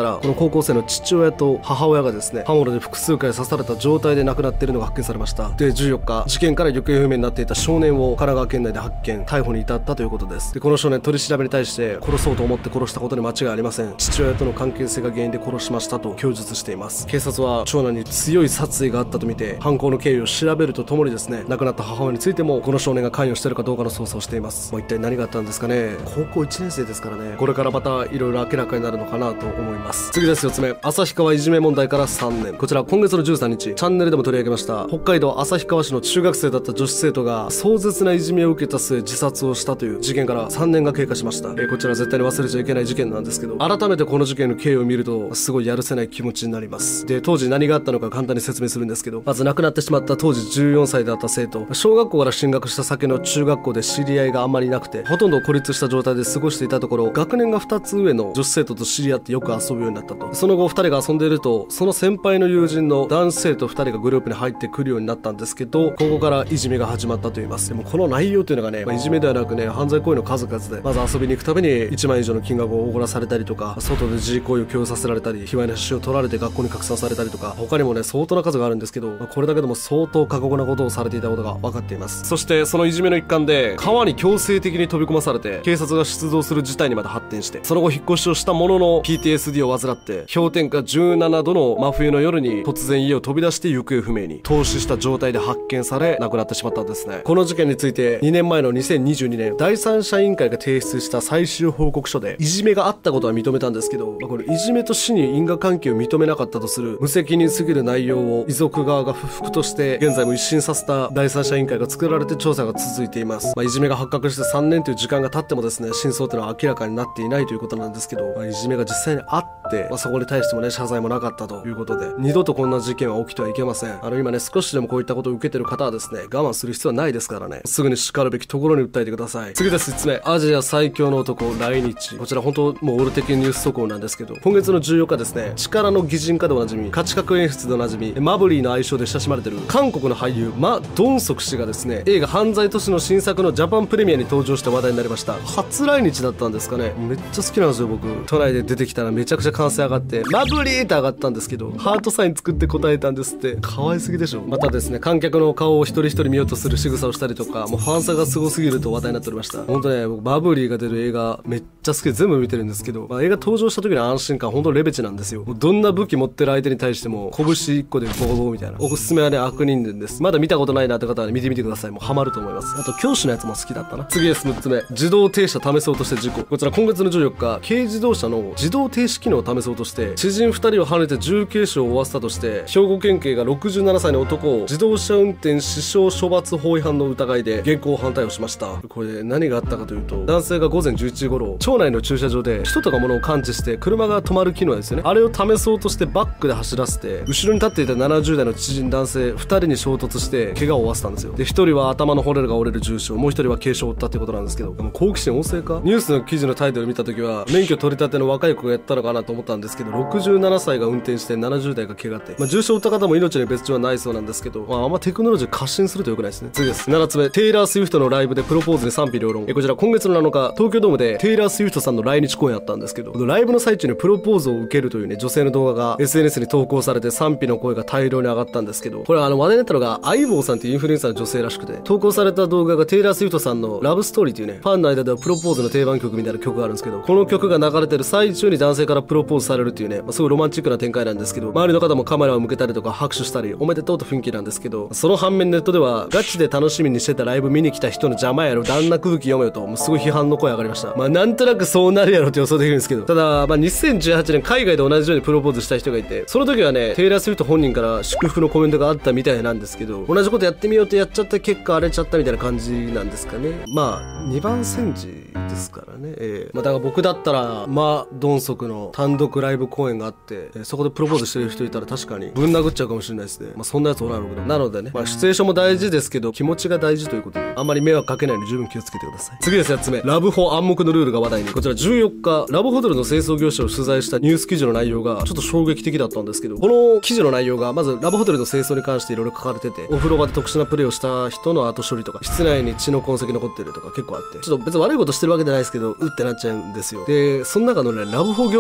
ら、この高校生の父親と母親がですね、刃物で複数回刺された状態で亡くなっているのが発見されました。で、じゅうよっか、事件から行方不明になっていた少年を神奈川県内で発見、逮捕に至ったということです。で、この少年、取り調べに対して殺そうと思って殺したことに間違いありません。父親との関係性が原因で殺しましたと供述しています。警察は長男に強い殺意があったとみて犯行の経緯を調べるとともにですね、亡くなった母親についてもこの少年が関与しているかどうかの捜査をしています。もう一体何があったんですかね。高校いちねん生ですからね。これからまたいろいろ明らかになるのかなと思います。次です。よっつめ、旭川いじめ問題からさんねん。こちら今月のじゅうさんにちチャンネルでも取り上げました。北海道旭川市の中学生だった女子生徒が壮絶ないじめを受けた末自殺をしたという事件からさんねんが経過しました。えー、こちら絶対に忘れちゃいけない事件なんですけど、改めてこの事件の経緯を見るとすごいやるせない気持ちになります。で、当時何があったのか簡単に説明するんですけど、まず亡くなってしまった当時じゅうよんさいだった生徒、小学校から進学した先の中学校で知り合いがあんまりなくて、ほとんど孤立した状態で過ごしていたところ、学年がふたつ上の女子生徒と知り合ってよく遊ぶようになったと。その後ふたりが遊んでいると、その先輩の友人の男子生徒ふたりがグループに入ってくるようになったんですけど、ここからいじめが始まったと言います。でもこの内容というのがね、まあ、いじめではなくね、犯罪行為の数々で、まず遊びに行くたびにいちまん以上の金額をおごらされたりとか、外で自慰行為を強要させられたり、卑猥な写真を撮られて学校に拡散されたりとか、他にもね相当な数があるんですけど、まあ、これだけでも相当過酷なことをされていたことが分かっています。そしてそのいじめの一環で川に強制的に飛び込まされて警察が出動する事態にまで発展して、その後引っ越しをしたものの ピーティーエスディー を患って氷点下じゅうななどの真冬の夜に突然家を飛び出して行方不明に、凍死した状態で発見され亡くなってしまったんですね。この事件についてにねんまえのにせんにじゅうにねん第三者委員会が提出した最終報告書でいじめがあったことは認めたんですけど、まあ、これいじめと死に因果関係を認めなかったとする無責任すぎる内容を遺族側が不服として現在も一新させた第三者委員会が作られて調査が続いています。まあ、いじめが発覚してさんねんという時間が経ってもですね、真相というのは明らかになっていないということなんですけど、まあ、いじめが実際にあって、まあ、そこに対してもね謝罪もなかったということで、二度とこんな事件は起きてはいけません。あの今ね少しでもこういったことを受けてる方はですね、我慢する必要はないですからね、すぐに叱るべきところに訴えてください。次です。いつつめ、アジア最強の男来日。こちら本当もうオール的ニュース速報なんですけど、今月のじゅうよっかですね、力の擬人化でおなじみ、価値格演出でおなじみ、マブリーの愛称で親しまれている韓国の俳優マ・ドンソク氏がですね、映画犯罪都市の新作のジャパンプレミアに登場して話題になりました。初来日だったんですかね。めっちゃ好きなんですよ僕。都内で出てきたらめちゃくちゃ歓声上がってマブリーって上がったんですけど、ハートサイン作って答えたんですって。可愛すぎでしょ。またですね、観客の顔を一人一人見ようとする仕草をしたりとか、もうファン差がすごすぎると話題になっておりました。本当ね、僕マブリーが出る映画めっちゃ好きで全部見てるんですけど、まあ、映画登場した時の安心感本当レベチなんですよ。もうどんな武器持ってる相手に対しても拳いっこでボコボコみたいな。おすすめはね、悪人伝です。まだ見たことないなって方は、ね、見てみてください。もうハマると思います。あと教師のやつも好きだったな。次です。むっつめ、自動停車試そうとして事故。こちら今月のじゅうよっか、軽自動車の自動停止機能を試そうとして知人ふたりをはねて重軽傷を負わせたとして、兵庫県警がろくじゅうななさいの男を自動車運転死傷処罰法違反の疑いで現行犯逮捕しました。これ何があったかというと、男性がごぜんじゅういちじ頃町内の駐車場で人とか物を感知して車が止まる機能ですよね、あれを試そうとしてバックで走らせて、後ろに立っていたななじゅうだいの知人男性ふたりに衝突して怪我を負わせたんですよ。で、ひとりは頭の骨が折れる重傷、もうひとりは軽傷を負ったってことなんですけど、でも好奇心旺盛か。ニュースの記事のタイトルを見た時は免許取り立ての若い子がやったのかなと思ったんですけど、ろくじゅうななさいが運転してななじゅうだいが怪我って、まあ、重傷を負った方も命に別状はないそうなんですけど、まあ、あんまテクノロジー過信するとよくないですね。次です。ななつめ、テイラー・スウィフトのライブでプロポーズに賛否両論。えこちら今月のなのか、東京ドームでテイラー・スウィフトさんの来日公演あったんですけど、ライブの最中にプロポーズを受けるというね、女性の動画が エスエヌエス に投稿されて賛否の声が大量に上がったんですけど、これあの話題になったのが相棒さんっていうインフルエンサーの女性らしくて、投稿された動画がテイラー・スウィフトさんのラブストーリーというね、ファンの間ではプロポーズの定番曲みたいな曲があるんですけど、この曲が流れてる最中に男性からプロポーズされるっていうね、まあ、すごいロマンチックな展開なんですけど、周りの方もカメラを向けたりとか拍手したりおめでとうと雰囲気なんですけど、その反面ネットではガチで楽しみにしてたライブ見に来た人の邪魔やろ、旦那空気読めよと、もうすごい批判の声上がりました。まあなんとなくそうなるやろって予想できるんですけど、ただまあにせんじゅうはちねん海外で同じようにプロポーズした人がいて、その時はねテイラー・スウィフト本人から祝福のコメントがあったみたいなんですけど、同じことやってみようとやっちゃった結果荒れちゃったみたいな感じなんですかね。まあにばん煎じですからね、えー、まあだから僕だったらまあドンソクの単独ライブ公演があって、えー、そこでプロポーズしてる人いたら確かにぶん殴っちゃうかもしれないですね。まあそんなやつおらんのけど、なのでね、まあシチュエーションも大事ですけど気持ちが大事ということで、あんまり迷惑かけないように十分気をつけてください。次です。やっつめ、ラブホ暗黙のルールが話題に。こちらじゅうよっか、ラブホテルの清掃業者を取材したニュース記事の内容がちょっと衝撃的だったんですけど、この記事の内容がまずラブホテルの清掃に関していろいろ書かれてて、お風呂場で特殊なプレーをした人の後処理とか、室内に血の痕跡残ってるとか結構あって、ちょっと別に悪いことしてるわけじゃないですけどうってなっちゃうんですよ。でその中のねラブホ業界全体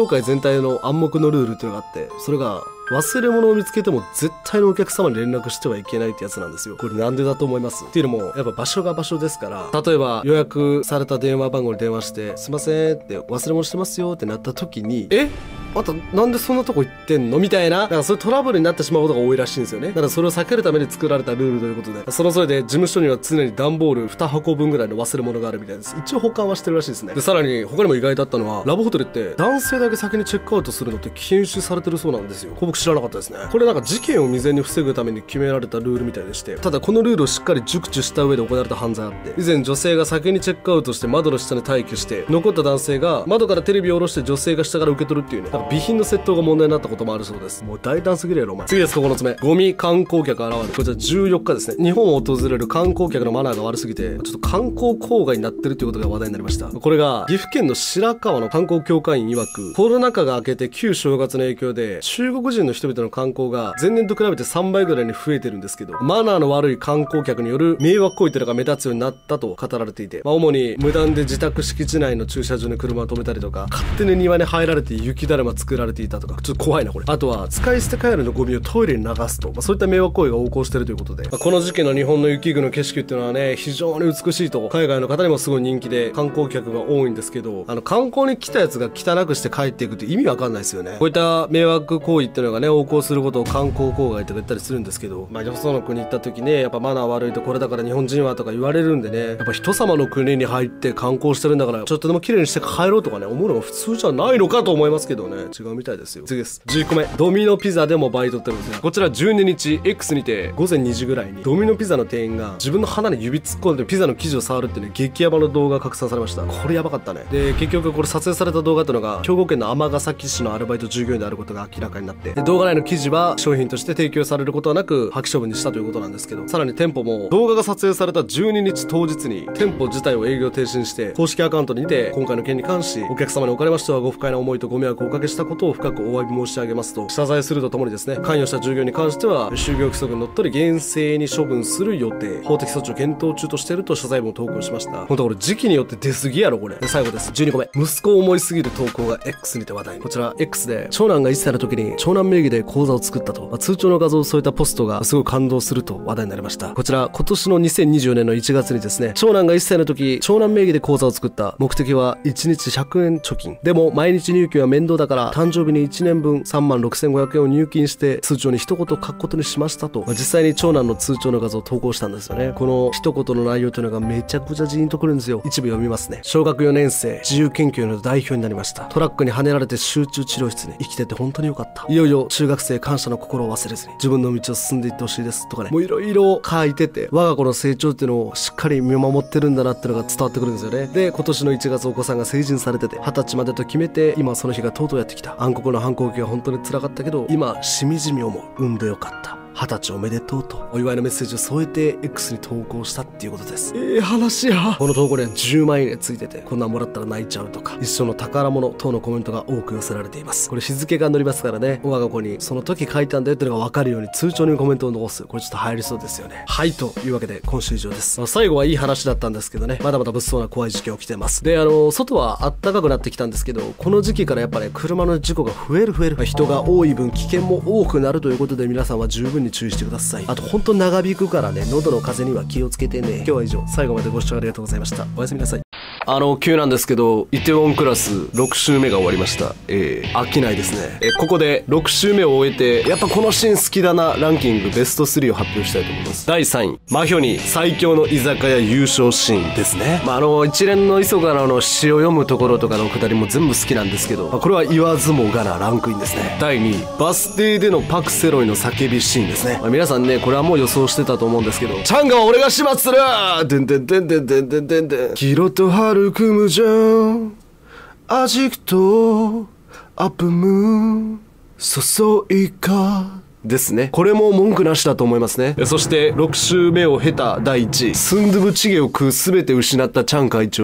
体の暗黙のルールっていうのがあって、それが忘れ物を見つけても絶対のお客様に連絡してはいけないってやつなんですよ。これなんでだと思います？っていうのもやっぱ場所が場所ですから、例えば予約された電話番号に電話してすいませんって忘れ物してますよってなった時に、えあとなんでそんなとこ行ってんのみたいな、だからそういうトラブルになってしまうことが多いらしいんですよね。だからそれを避けるために作られたルールということで、そのそれで事務所には常に段ボールに箱分ぐらいの忘れ物があるみたいです。一応保管はしてるらしいですね。でさらに他にも意外だったのは、ラブホテルって男性だけ先にチェックアウトするのって禁止されてるそうなんですよ。これ僕知らなかったですね。これなんか事件を未然に防ぐために決められたルールみたいでして、ただこのルールをしっかり熟知した上で行われた犯罪あって、以前女性が先にチェックアウトして窓の下に待機して、残った男性が窓からテレビを下ろして女性が下から受け取るっていうね、なんか備品の窃盗が問題になったこともあるそうです。もう大胆すぎるやろお前。次です。ここのつ目、ゴミ観光客現る。こちらじゅうよっかですね。日本を訪れる観光客のマナーが悪すぎて、ちょっと観光郊外になってるということが話題になりました。これが岐阜県の白川の観光協会員曰く、コロナ禍が明けて旧正月の影響で中国人の人々の観光が前年と比べてさんばいぐらいに増えてるんですけど、マナーの悪い観光客による迷惑行為というのが目立つようになったと語られていて、まあ、主に無断で自宅敷地内の駐車場に車を止めたりとか、勝手に庭に入られて雪だるま作られていたとか、ちょっと怖いなこれ。あとは使い捨てカイロのゴミをトイレに流すと、まあ、そういった迷惑行為が横行しているということで、まあ、この時期の日本の雪国の景色っていうのはね、非常に美しいと海外の方にもすごい人気で観光客が多いんですけど、あの観光に来たやつが汚くして帰っていくって意味わかんないですよね。こういった迷惑行為っていうのがね、横行することを観光郊外とか言ったりするんですけど、まあよその国行った時ね、やっぱマナー悪いとこれだから日本人はとか言われるんでね、やっぱ人様の国に入って観光してるんだからちょっとでも綺麗にして帰ろうとかね思うのが普通じゃないのかと思いますけどね、違うみたいですよ。次です。じゅういっこめ、ドミノピザでもバイトってるんですね。こちらじゅうににち X にて午前にじぐらいにドミノピザの店員が自分の鼻に指突っ込んでピザの生地を触るってね、激ヤバの動画が拡散されました。これやばかったね。で結局これ撮影された動画っていうのが兵庫県の尼崎市のアルバイト従業員であることが明らかになって、で動画内の記事は商品として提供されることはなく破棄処分にしたということなんですけど、さらに店舗も動画が撮影されたじゅうににち当日に店舗自体を営業停止にして公式アカウントにて、今回の件に関しお客様におかれましてはご不快な思いとご迷惑をおかけしたことを深くお詫び申し上げますと謝罪するとともにですね、関与した従業員に関しては就業規則にのっとり厳正に処分する予定、法的措置を検討中としていると謝罪文を投稿しました。本当これ時期によって出過ぎやろこれ。で最後です。じゅうにこめ、息子を思いすぎる投稿が X にて話題に。こちら X で長男がいっさいの時に長男名義で口座を作ったと、まあ、通帳の画像を添えたポストがすごい感動すると話題になりました。こちら今年のにせんにじゅうよねんのいちがつにですね、長男がいっさいの時長男名義で口座を作った。目的はいちにちひゃくえん貯金。でも毎日入金は面倒だから誕生日にいちねんぶんさんまんろくせんごひゃくえんを入金して通帳に一言書くことにしましたと、まあ、実際に長男の通帳の画像を投稿したんですよね。この一言の内容というのがめちゃくちゃジーンとくるんですよ。一部読みますね。小学よねんせい、自由研究の代表になりました。トラックにはねられて集中治療室に。生きてて本当によかった。いよいよ中学生、感謝の心を忘れずに自分の道を進んでいってほしいですとかね、もういろいろ書いてて、我が子の成長っていうのをしっかり見守ってるんだなっていうのが伝わってくるんですよね。で今年のいちがつお子さんが成人されてて、はたちまでと決めて今その日がとうとうやってきた。暗黒の反抗期が本当に辛かったけど今しみじみ思う。産んでよかった、はたちおめでとうとお祝いのメッセージを添えて X に投稿したっていうことです。ええ話や。この投稿にはじゅうまんいいねついてて、こんなんもらったら泣いちゃうとか一生の宝物等のコメントが多く寄せられています。これ日付が載りますからね、我が子にその時書いたんだよっていうのが分かるように通帳にコメントを残す。これちょっと入りそうですよね。はい、というわけで今週以上です。まあ、最後はいい話だったんですけどね、まだまだ物騒な怖い事件起きてます。であの外はあったかくなってきたんですけど、この時期からやっぱね車の事故が増える増える、まあ、人が多い分危険も多くなるということで皆さんは十分に注意してください。あと本当に長引くからね、喉の風邪には気をつけてね。今日は以上、最後までご視聴ありがとうございました。おやすみなさい。あの急なんですけど、イテウォンクラスろく週目が終わりました。えー、飽きないですね。えここでろく週目を終えて、やっぱこのシーン好きだなランキングベストスリーを発表したいと思います。だいさんい、マヒョニ最強の居酒屋優勝シーンですね。まああの一連の磯からの詩を読むところとかのくだりも全部好きなんですけど、まあ、これは言わずもがなランクインですね。だいにい、バス停でのパクセロイの叫びシーンですね。まあ、皆さんねこれはもう予想してたと思うんですけど、チャンガは俺が始末するてんてんてんてんてんてんてんてん、キロと春組むじゃんアジクトアップムーン注いかですね。これも文句なしだと思いますね。そしてろく週目を経ただいいちい、スンドゥブチゲを食う全て失ったチャン会長。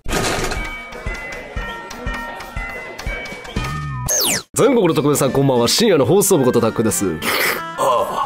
全国の特別さんこんばんは、深夜の放送部ことタックです。ああ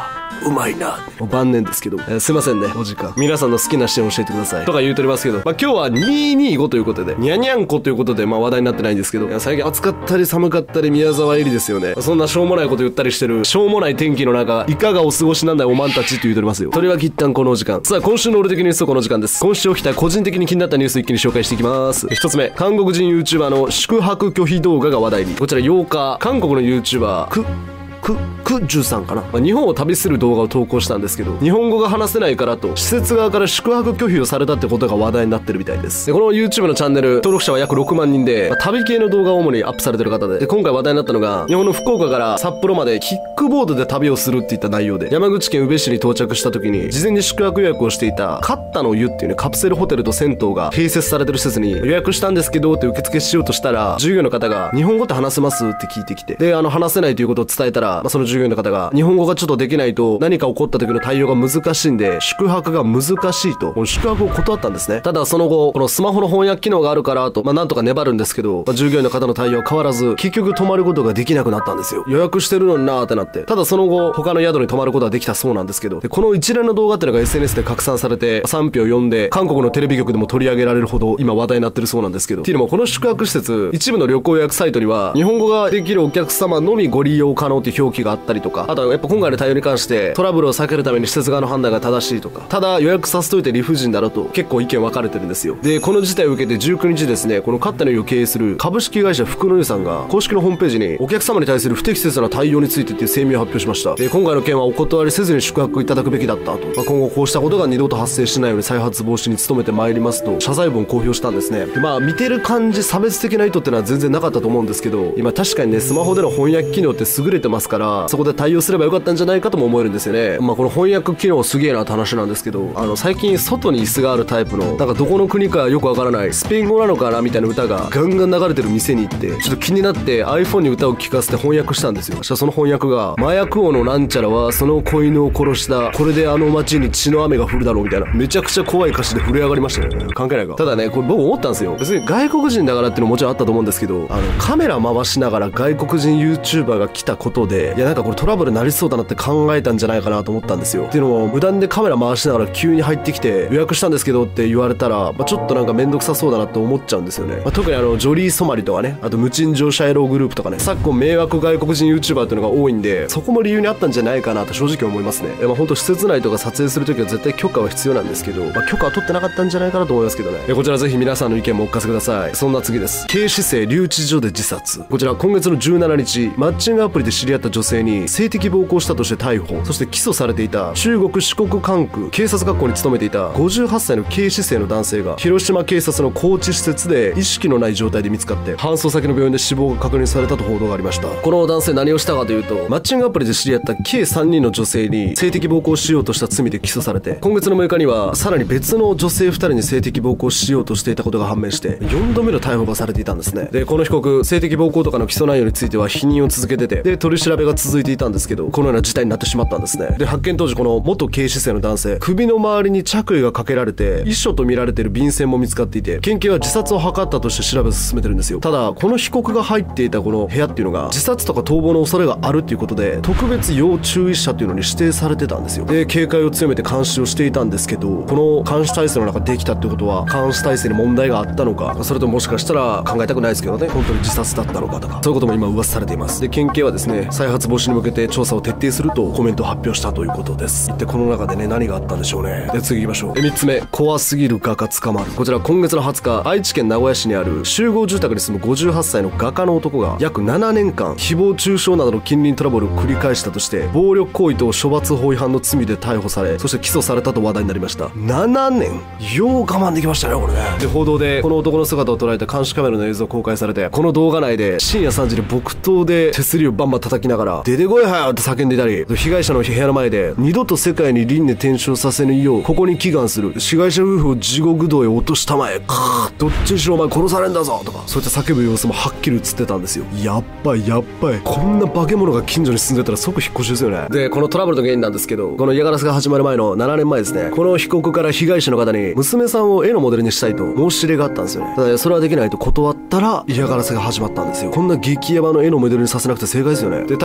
うまいな。もう晩年ですけど、えー、すいませんね、お時間。皆さんの好きなシーン教えてください。とか言うとりますけど、まあ今日はにひゃくにじゅうごということで、にゃにゃんこということで、まあ話題になってないんですけど、いや最近暑かったり寒かったり宮沢えりですよね。そんなしょうもないこと言ったりしてる、しょうもない天気の中、いかがお過ごしなんだいおまんたちって言うとりますよ。とりわけ一旦このお時間。さあ、今週の俺的ニュースとこの時間です。今週起きた個人的に気になったニュース一気に紹介していきます。一つ目、韓国人 YouTuber の宿泊拒否動画が話題に。こちらようか、韓国の YouTuber、く、く、くじゅさんかな、まあ、日本を旅する動画を投稿したんですけど、日本語が話せないからと施設側から宿泊拒否をされたってことが話題になってるみたいです。でこの YouTube のチャンネル登録者は約ろくまんにんで、まあ、旅系の動画を主にアップされてる方で、で今回話題になったのが日本の福岡から札幌までキックボードで旅をするっていった内容で、山口県宇部市に到着した時に事前に宿泊予約をしていたカッタの湯っていうね、カプセルホテルと銭湯が併設されてる施設に予約したんですけどって受付しようとしたら、従業員の方が日本語って話せますって聞いてきて、であの話せないということを伝えたら、まあ、その従業員の方が日本語がちょっとできないと何か起こった時の対応が難しいんで宿泊が難しいと、この宿泊を断ったんですね。ただその後このスマホの翻訳機能があるからと、まあ、なんとか粘るんですけど、まあ、従業員の方の対応は変わらず結局泊まることができなくなったんですよ。予約してるのになーってなって。ただその後他の宿に泊まることはできたそうなんですけど、でこの一連の動画っていうのが エスエヌエス で拡散されて賛否を呼んで、韓国のテレビ局でも取り上げられるほど今話題になってるそうなんですけど、っていうのもこの宿泊施設一部の旅行予約サイトには日本語ができるお客様のみご利用可能っていう表記があったりとか、あとはやっぱ今回の対応に関してトラブルを避けるために施設側の判断が正しいとか、ただ予約させといて理不尽だろと結構意見分かれてるんですよ。でこの事態を受けてじゅうくにちですね、このカッタの湯を経営する株式会社福の湯さんが公式のホームページにお客様に対する不適切な対応についてっていう声明を発表しました。で今回の件はお断りせずに宿泊いただくべきだったと、まあ、今後こうしたことが二度と発生しないように再発防止に努めてまいりますと謝罪文を公表したんですね。でまあ見てる感じ差別的な意図ってのは全然なかったと思うんですけど、今確かにねスマホでの翻訳機能って優れてますから、そこで対応すればよかったんじゃないかとも思えるんですよね。まあこの翻訳機能すげえなって話なんですけど、あの最近外に椅子があるタイプのなんかどこの国かよくわからないスペイン語なのかなみたいな歌がガンガン流れてる店に行って、ちょっと気になって iPhone に歌を聴かせて翻訳したんですよ。そしたらその翻訳が麻薬王のなんちゃらはその子犬を殺した、これであの街に血の雨が降るだろうみたいな、めちゃくちゃ怖い歌詞で震え上がりましたね。関係ないか。ただねこれ僕思ったんですよ。別に外国人だからっていうのももちろんあったと思うんですけど、あのカメラ回しながら外国人 YouTuber が来たことで、いやなんかこれトラブルになりそうだなって考えたんじゃないかなと思ったんですよ。っていうのも無断でカメラ回しながら急に入ってきて予約したんですけどって言われたら、まあ、ちょっとなんかめんどくさそうだなって思っちゃうんですよね。まあ、特にあのジョリー・ソマリとかね、あと無賃乗車野郎グループとかね、昨今迷惑外国人 YouTuber っていうのが多いんで、そこも理由にあったんじゃないかなと正直思いますね。まあ本当施設内とか撮影するときは絶対許可は必要なんですけど、まあ、許可は取ってなかったんじゃないかなと思いますけどね。こちらぜひ皆さんの意見もお聞かせください。そんな次です。警視正留置所で自殺。こちら今月のじゅうしちにち、マッチングアプリで知り合った女性に性的暴行したとして逮捕、そして起訴されていた中国四国管区警察学校に勤めていたごじゅうはっさいの警視正の男性が広島警察の高知施設で意識のない状態で見つかって搬送先の病院で死亡が確認されたと報道がありました。この男性何をしたかというと、マッチングアプリで知り合った計さんにんの女性に性的暴行しようとした罪で起訴されて、今月のむいかにはさらに別の女性ふたりに性的暴行しようとしていたことが判明してよんどめの逮捕がされていたんですね。でこの被告性的暴行とかの起訴内容については否認を続けてて、で取り調べが続いていたんですけど、このような事態になってしまったんですね。で発見当時この元警視正の男性、首の周りに着衣がかけられて遺書と見られている便箋も見つかっていて、県警は自殺を図ったとして調べを進めてるんですよ。ただこの被告が入っていたこの部屋っていうのが自殺とか逃亡の恐れがあるっていうことで特別要注意者っていうのに指定されてたんですよ。で警戒を強めて監視をしていたんですけど、この監視体制の中できたってことは監視体制に問題があったのか、それとももしかしたら考えたくないですけどね、本当に自殺だったのかとか、そういうことも今噂されています。で県警はですね、再発防止に向けて調査を徹底するとコメントを発表したということです。一体この中でね何があったんでしょうね。で次行きましょう。でみっつめ、怖すぎる画家捕まる。こちら今月のはつか、愛知県名古屋市にある集合住宅に住むごじゅうはっさいの画家の男が約ななねんかん誹謗中傷などの近隣トラブルを繰り返したとして暴力行為等処罰法違反の罪で逮捕され、そして起訴されたと話題になりました。ななねんよう我慢できましたねこれね。で報道でこの男の姿を捉えた監視カメラの映像公開されて、この動画内で深夜さんじに木刀で手すりをバンバン叩きながら出てこいはよって叫んでいたり、被害者の部屋の前で二度と世界に輪廻転生させぬようここに祈願する、被害者夫婦を地獄道へ落としたまえ、カーどっちにしろお前殺されんだぞとか、そういった叫ぶ様子もはっきり映ってたんですよ。やっばいやっばい、こんな化け物が近所に住んでたら即引っ越しですよね。でこのトラブルの原因なんですけど、この嫌がらせが始まる前のななねんまえですね、この被告から被害者の方に娘さんを絵のモデルにしたいと申し入れがあったんですよね。ただそれはできないと断ったら嫌がらせが始まったんですよ。こんな激ヤバの絵のモデルにさせなくて正解ですよね。で逮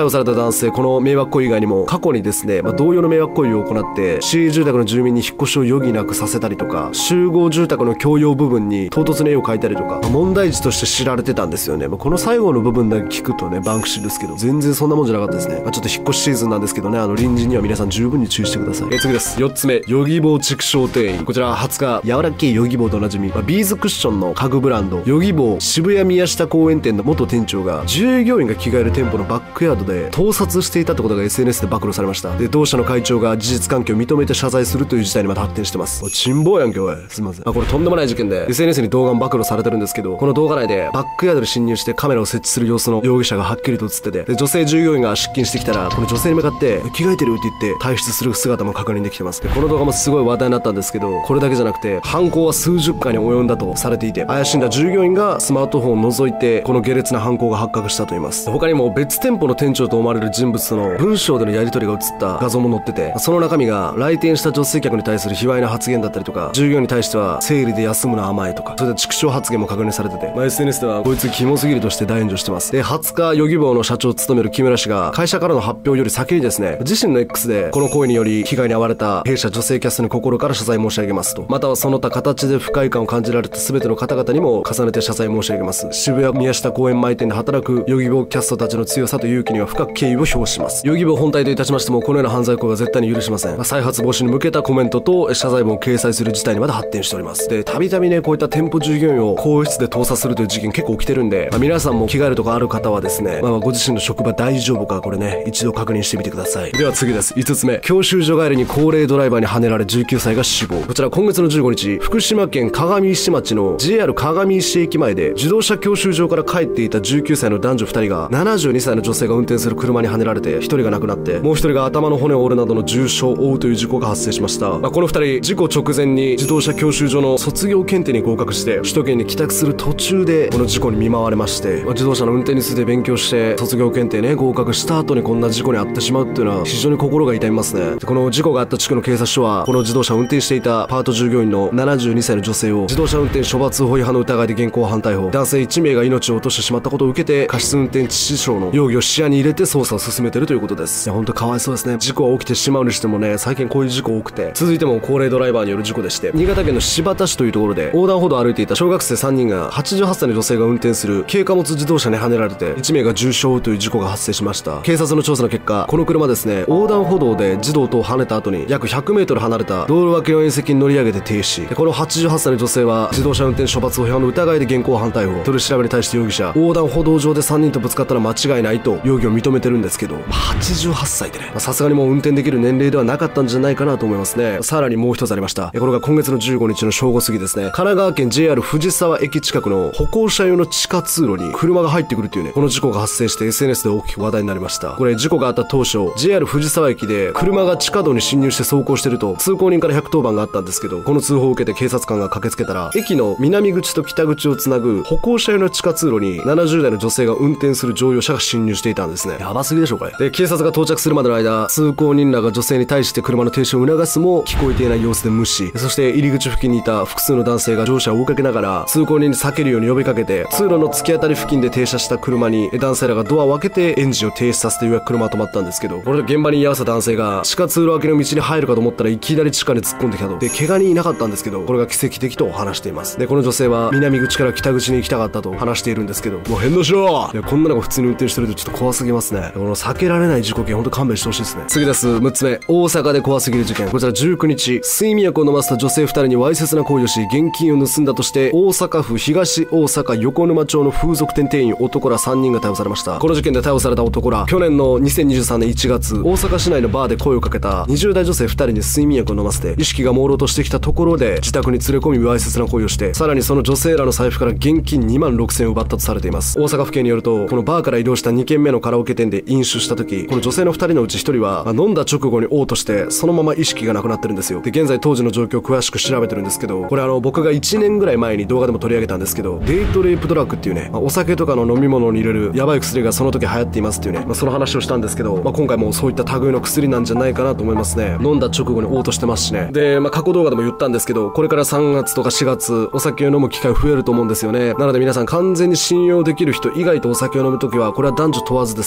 逮捕された男性、この迷惑行為以外にも過去にですね、まあ、同様の迷惑行為を行って市営住宅の住民に引っ越しを余儀なくさせたりとか、集合住宅の共用部分に唐突に絵を描いたりとか、まあ、問題児として知られてたんですよね。まあ、この最後の部分だけ聞くとね、バンクシーですけど、全然そんなもんじゃなかったですね。まあ、ちょっと引っ越しシーズンなんですけどね、あの隣人には皆さん十分に注意してください。え次です。よっつめ、ヨギボー畜生店員。こちらはつか、柔らけいヨギボーとおなじみ、まあ、ビーズクッションの家具ブランドヨギボー渋谷宮下公園店の元店長が従業員が着替える店舗のバックヤードで盗撮していたってことが エスエヌエス で暴露されました。で、同社の会長が事実関係を認めて謝罪するという事態にまた発展してます。おい、珍暴やんけおい、すいません。まあ、これとんでもない事件で エスエヌエス に動画も暴露されてるんですけど、この動画内でバックヤードに侵入してカメラを設置する様子の容疑者がはっきりと映ってて、で女性従業員が出勤してきたらこの女性に向かって着替えてるって言って退出する姿も確認できてます。でこの動画もすごい話題になったんですけど、これだけじゃなくて犯行は数十回に及んだとされていて、怪しんだ従業員がスマートフォンを覗いてこの下劣な犯行が発覚したといいます。他にも別店舗の店長と思われる人物との文章でのやり取りが映った画像も載ってて、その中身が来店した女性客に対する卑猥な発言だったりとか、従業員に対しては生理で休むの甘いとか、それで畜生発言も確認されてて、まあ、エスエヌエス ではこいつキモすぎるとして大炎上してます。ではつかヨギボーの社長を務める木村氏が会社からの発表より先にですね、自身の X でこの行為により被害に遭われた弊社女性キャストに心から謝罪申し上げますと、またはその他形で不快感を感じられた全ての方々にも重ねて謝罪申し上げます。渋谷宮下公園前店で働くヨギボーキャストたちの強さと勇気には深く敬意を表します。ヨギボー本体といたしましてもこのような犯罪行為は絶対に許しません。再発防止に向けたコメントと謝罪文を掲載する事態にまで発展しております。でたびたびね、こういった店舗従業員を更衣室で盗撮するという事件結構起きてるんで、まあ、皆さんも着替えるとかある方はですね、まあ、ご自身の職場大丈夫かこれね、一度確認してみてください。では次です。いつつめ、教習所帰りに高齢ドライバーにはねられじゅうきゅうさいが死亡。こちら今月のじゅうごにち、福島県鏡石町の ジェイアール 鏡石駅前で自動車教習場から帰っていたじゅうきゅうさいの男女ふたりがななじゅうにさいの女性が運転する車にはねられてひとりが亡くなって、もうひとりが頭の骨を折るなどの重傷を負うという事故が発生しました。まあ、このふたり事故直前に自動車教習所の卒業検定に合格して首都圏に帰宅する途中でこの事故に見舞われまして、まあ、自動車の運転について勉強して卒業検定ね合格した後にこんな事故に遭ってしまうっていうのは非常に心が痛みますね。でこの事故があった地区の警察署はこの自動車を運転していたパート従業員のななじゅうにさいの女性を自動車運転処罰法違反の疑いで現行犯逮捕。男性いちめいが命を落としてしまったことを受けて過失運転致死傷の容疑を視野に入れて捜査を進めているということです。いや本当かわいそうですね。事故は起きてしまうにしてもね、最近こういう事故多くて、続いても高齢ドライバーによる事故でして、新潟県の新発田市というところで横断歩道を歩いていた小学生さんにんがはちじゅうはっさいの女性が運転する軽貨物自動車にはねられていちめいが重傷という事故が発生しました。警察の調査の結果、この車ですね、横断歩道で児童等をはねた後に約ひゃくメートル離れた道路脇の縁石に乗り上げて停止。でこのはちじゅうはっさいの女性は自動車運転処罰法違反の疑いで現行犯逮捕。取り調べに対して容疑者、横断歩道上でさんにんとぶつかったら間違いないと容疑を認めてるんですけど、はちじゅうはっさいでね、さすがにもう運転できる年齢ではなかったんじゃないかなと思いますね。さらにもう一つありました。これが今月のじゅうごにちの正午過ぎですね、神奈川県 ジェイアール 藤沢駅近くの歩行者用の地下通路に車が入ってくるっていうね、この事故が発生して エスエヌエス で大きく話題になりました。これ事故があった当初 ジェイアール 藤沢駅で車が地下道に侵入して走行してると通行人からひゃくとおばんがあったんですけど、この通報を受けて警察官が駆けつけたら、駅の南口と北口をつなぐ歩行者用の地下通路にななじゅうだいの女性が運転する乗用車が侵入していたんですね。やばすぎでしょこれ。で警察が到着するまでの間、通行人らが女性に対して車の停止を促すも聞こえていない様子で無視。そして入り口付近にいた複数の男性が乗車を追いかけながら通行人に避けるように呼びかけて、通路の突き当たり付近で停車した車に男性らがドアを開けてエンジンを停止させてようやく車が止まったんですけど、これで現場に居合わせた男性が地下通路脇の道に入るかと思ったらいきなり地下に突っ込んできたと。で怪我人いなかったんですけど、これが奇跡的と話しています。でこの女性は南口から北口に行きたかったと話しているんですけど、もう返答しろ。いやこんなのが普通に運転してるとちょっと怖すぎますね。この避けられない事故系ほんと勘弁してほしいですね。次です。むっつめ、大阪で怖すぎる事件。こちらじゅうくにち、睡眠薬を飲ませた女性ふたりにわいせつな行為をし現金を盗んだとして大阪府東大阪横沼町の風俗店店員男らさんにんが逮捕されました。この事件で逮捕された男ら、去年のにせんにじゅうさんねんいちがつ、大阪市内のバーで声をかけたにじゅうだい女性ふたりに睡眠薬を飲ませて意識が朦朧としてきたところで自宅に連れ込みわいせつな行為をして、さらにその女性らの財布から現金にまんろくせんえんを奪ったとされています。大阪府警によると、このバーから移動したにけんめのカラオケ店で飲酒した時、この女性のふたりのうちひとりは、まあ、飲んだ直後に嘔吐してそのまま意識がなくなってるんですよ。で現在当時の状況を詳しく調べてるんですけど、これあの僕がいちねんぐらい前に動画でも取り上げたんですけど、デートレイプドラッグっていうね、まあ、お酒とかの飲み物に入れるやばい薬がその時流行っていますっていうね、まあ、その話をしたんですけど、まあ、今回もそういった類の薬なんじゃないかなと思いますね。飲んだ直後に嘔吐してますしね。で、まあ、過去動画でも言ったんですけど、これからさんがつとかしがつお酒を飲む機会増えると思うんですよね。なので皆さん完全に信用できる人以外とお酒を飲むときはこれは男女問わずです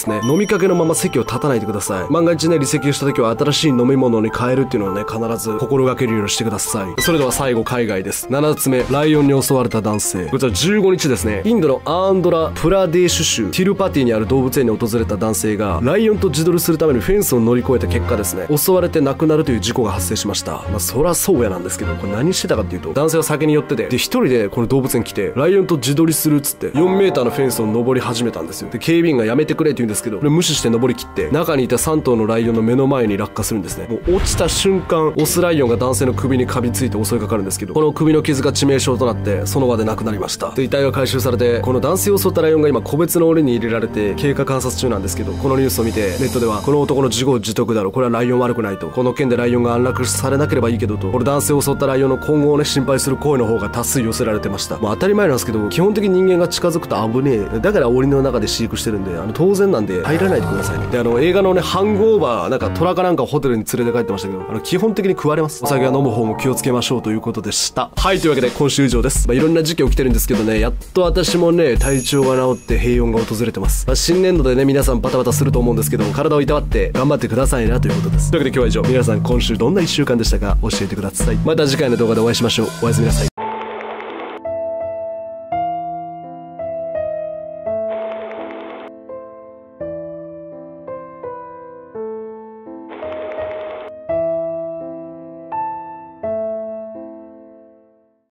ですね、飲みかけのまま席を立たないでください。万が一ね、離席した時は新しい飲み物に変えるっていうのをね、必ず心がけるようにしてください。それでは最後、海外です。ななつめ、ライオンに襲われた男性。こちらじゅうごにちですね、インドのアンドラ・プラデーシュ州ティルパティにある動物園に訪れた男性がライオンと自撮りするためにフェンスを乗り越えた結果ですね、襲われて亡くなるという事故が発生しました。まあそらそうやなんですけど、これ何してたかっていうと、男性は酒に酔ってて、で一人でこの動物園来てライオンと自撮りするっつってよんメーターのフェンスを登り始めたんですよ。で警備員がやめてくれって言うんですけど、これ無視して登り切って中にいたさんとうのライオンの目の前に落下するんですね。もう落ちた瞬間、オスライオンが男性の首に噛みついて襲いかかるんですけど、この首の傷が致命傷となってその場で亡くなりました。で遺体が回収されて、この男性を襲ったライオンが今個別の檻に入れられて経過観察中なんですけど、このニュースを見てネットではこの男の自業自得だろ、これはライオン悪くないと、この件でライオンが安楽死されなければいいけどと、これ男性を襲ったライオンの今後をね心配する声の方が多数寄せられてました。もう当たり前なんですけど、基本的に人間が近づくと危ねえ、だから檻の中で飼育してるんで、あの当然なんで入らないでくださいね。であの映画のねハングオーバー、なんか虎かなんかホテルに連れて帰ってましたけど、あの基本的に食われます。お酒は飲む方も気をつけましょうということでした。はい、というわけで今週以上です。まあ、いろんな時期起きてるんですけどね、やっと私もね体調が治って平穏が訪れてます。まあ、新年度でね皆さんバタバタすると思うんですけど、体をいたわって頑張ってくださいなということです。というわけで今日は以上。皆さん今週どんないっしゅうかんでしたか教えてください。また次回の動画でお会いしましょう。おやすみなさい。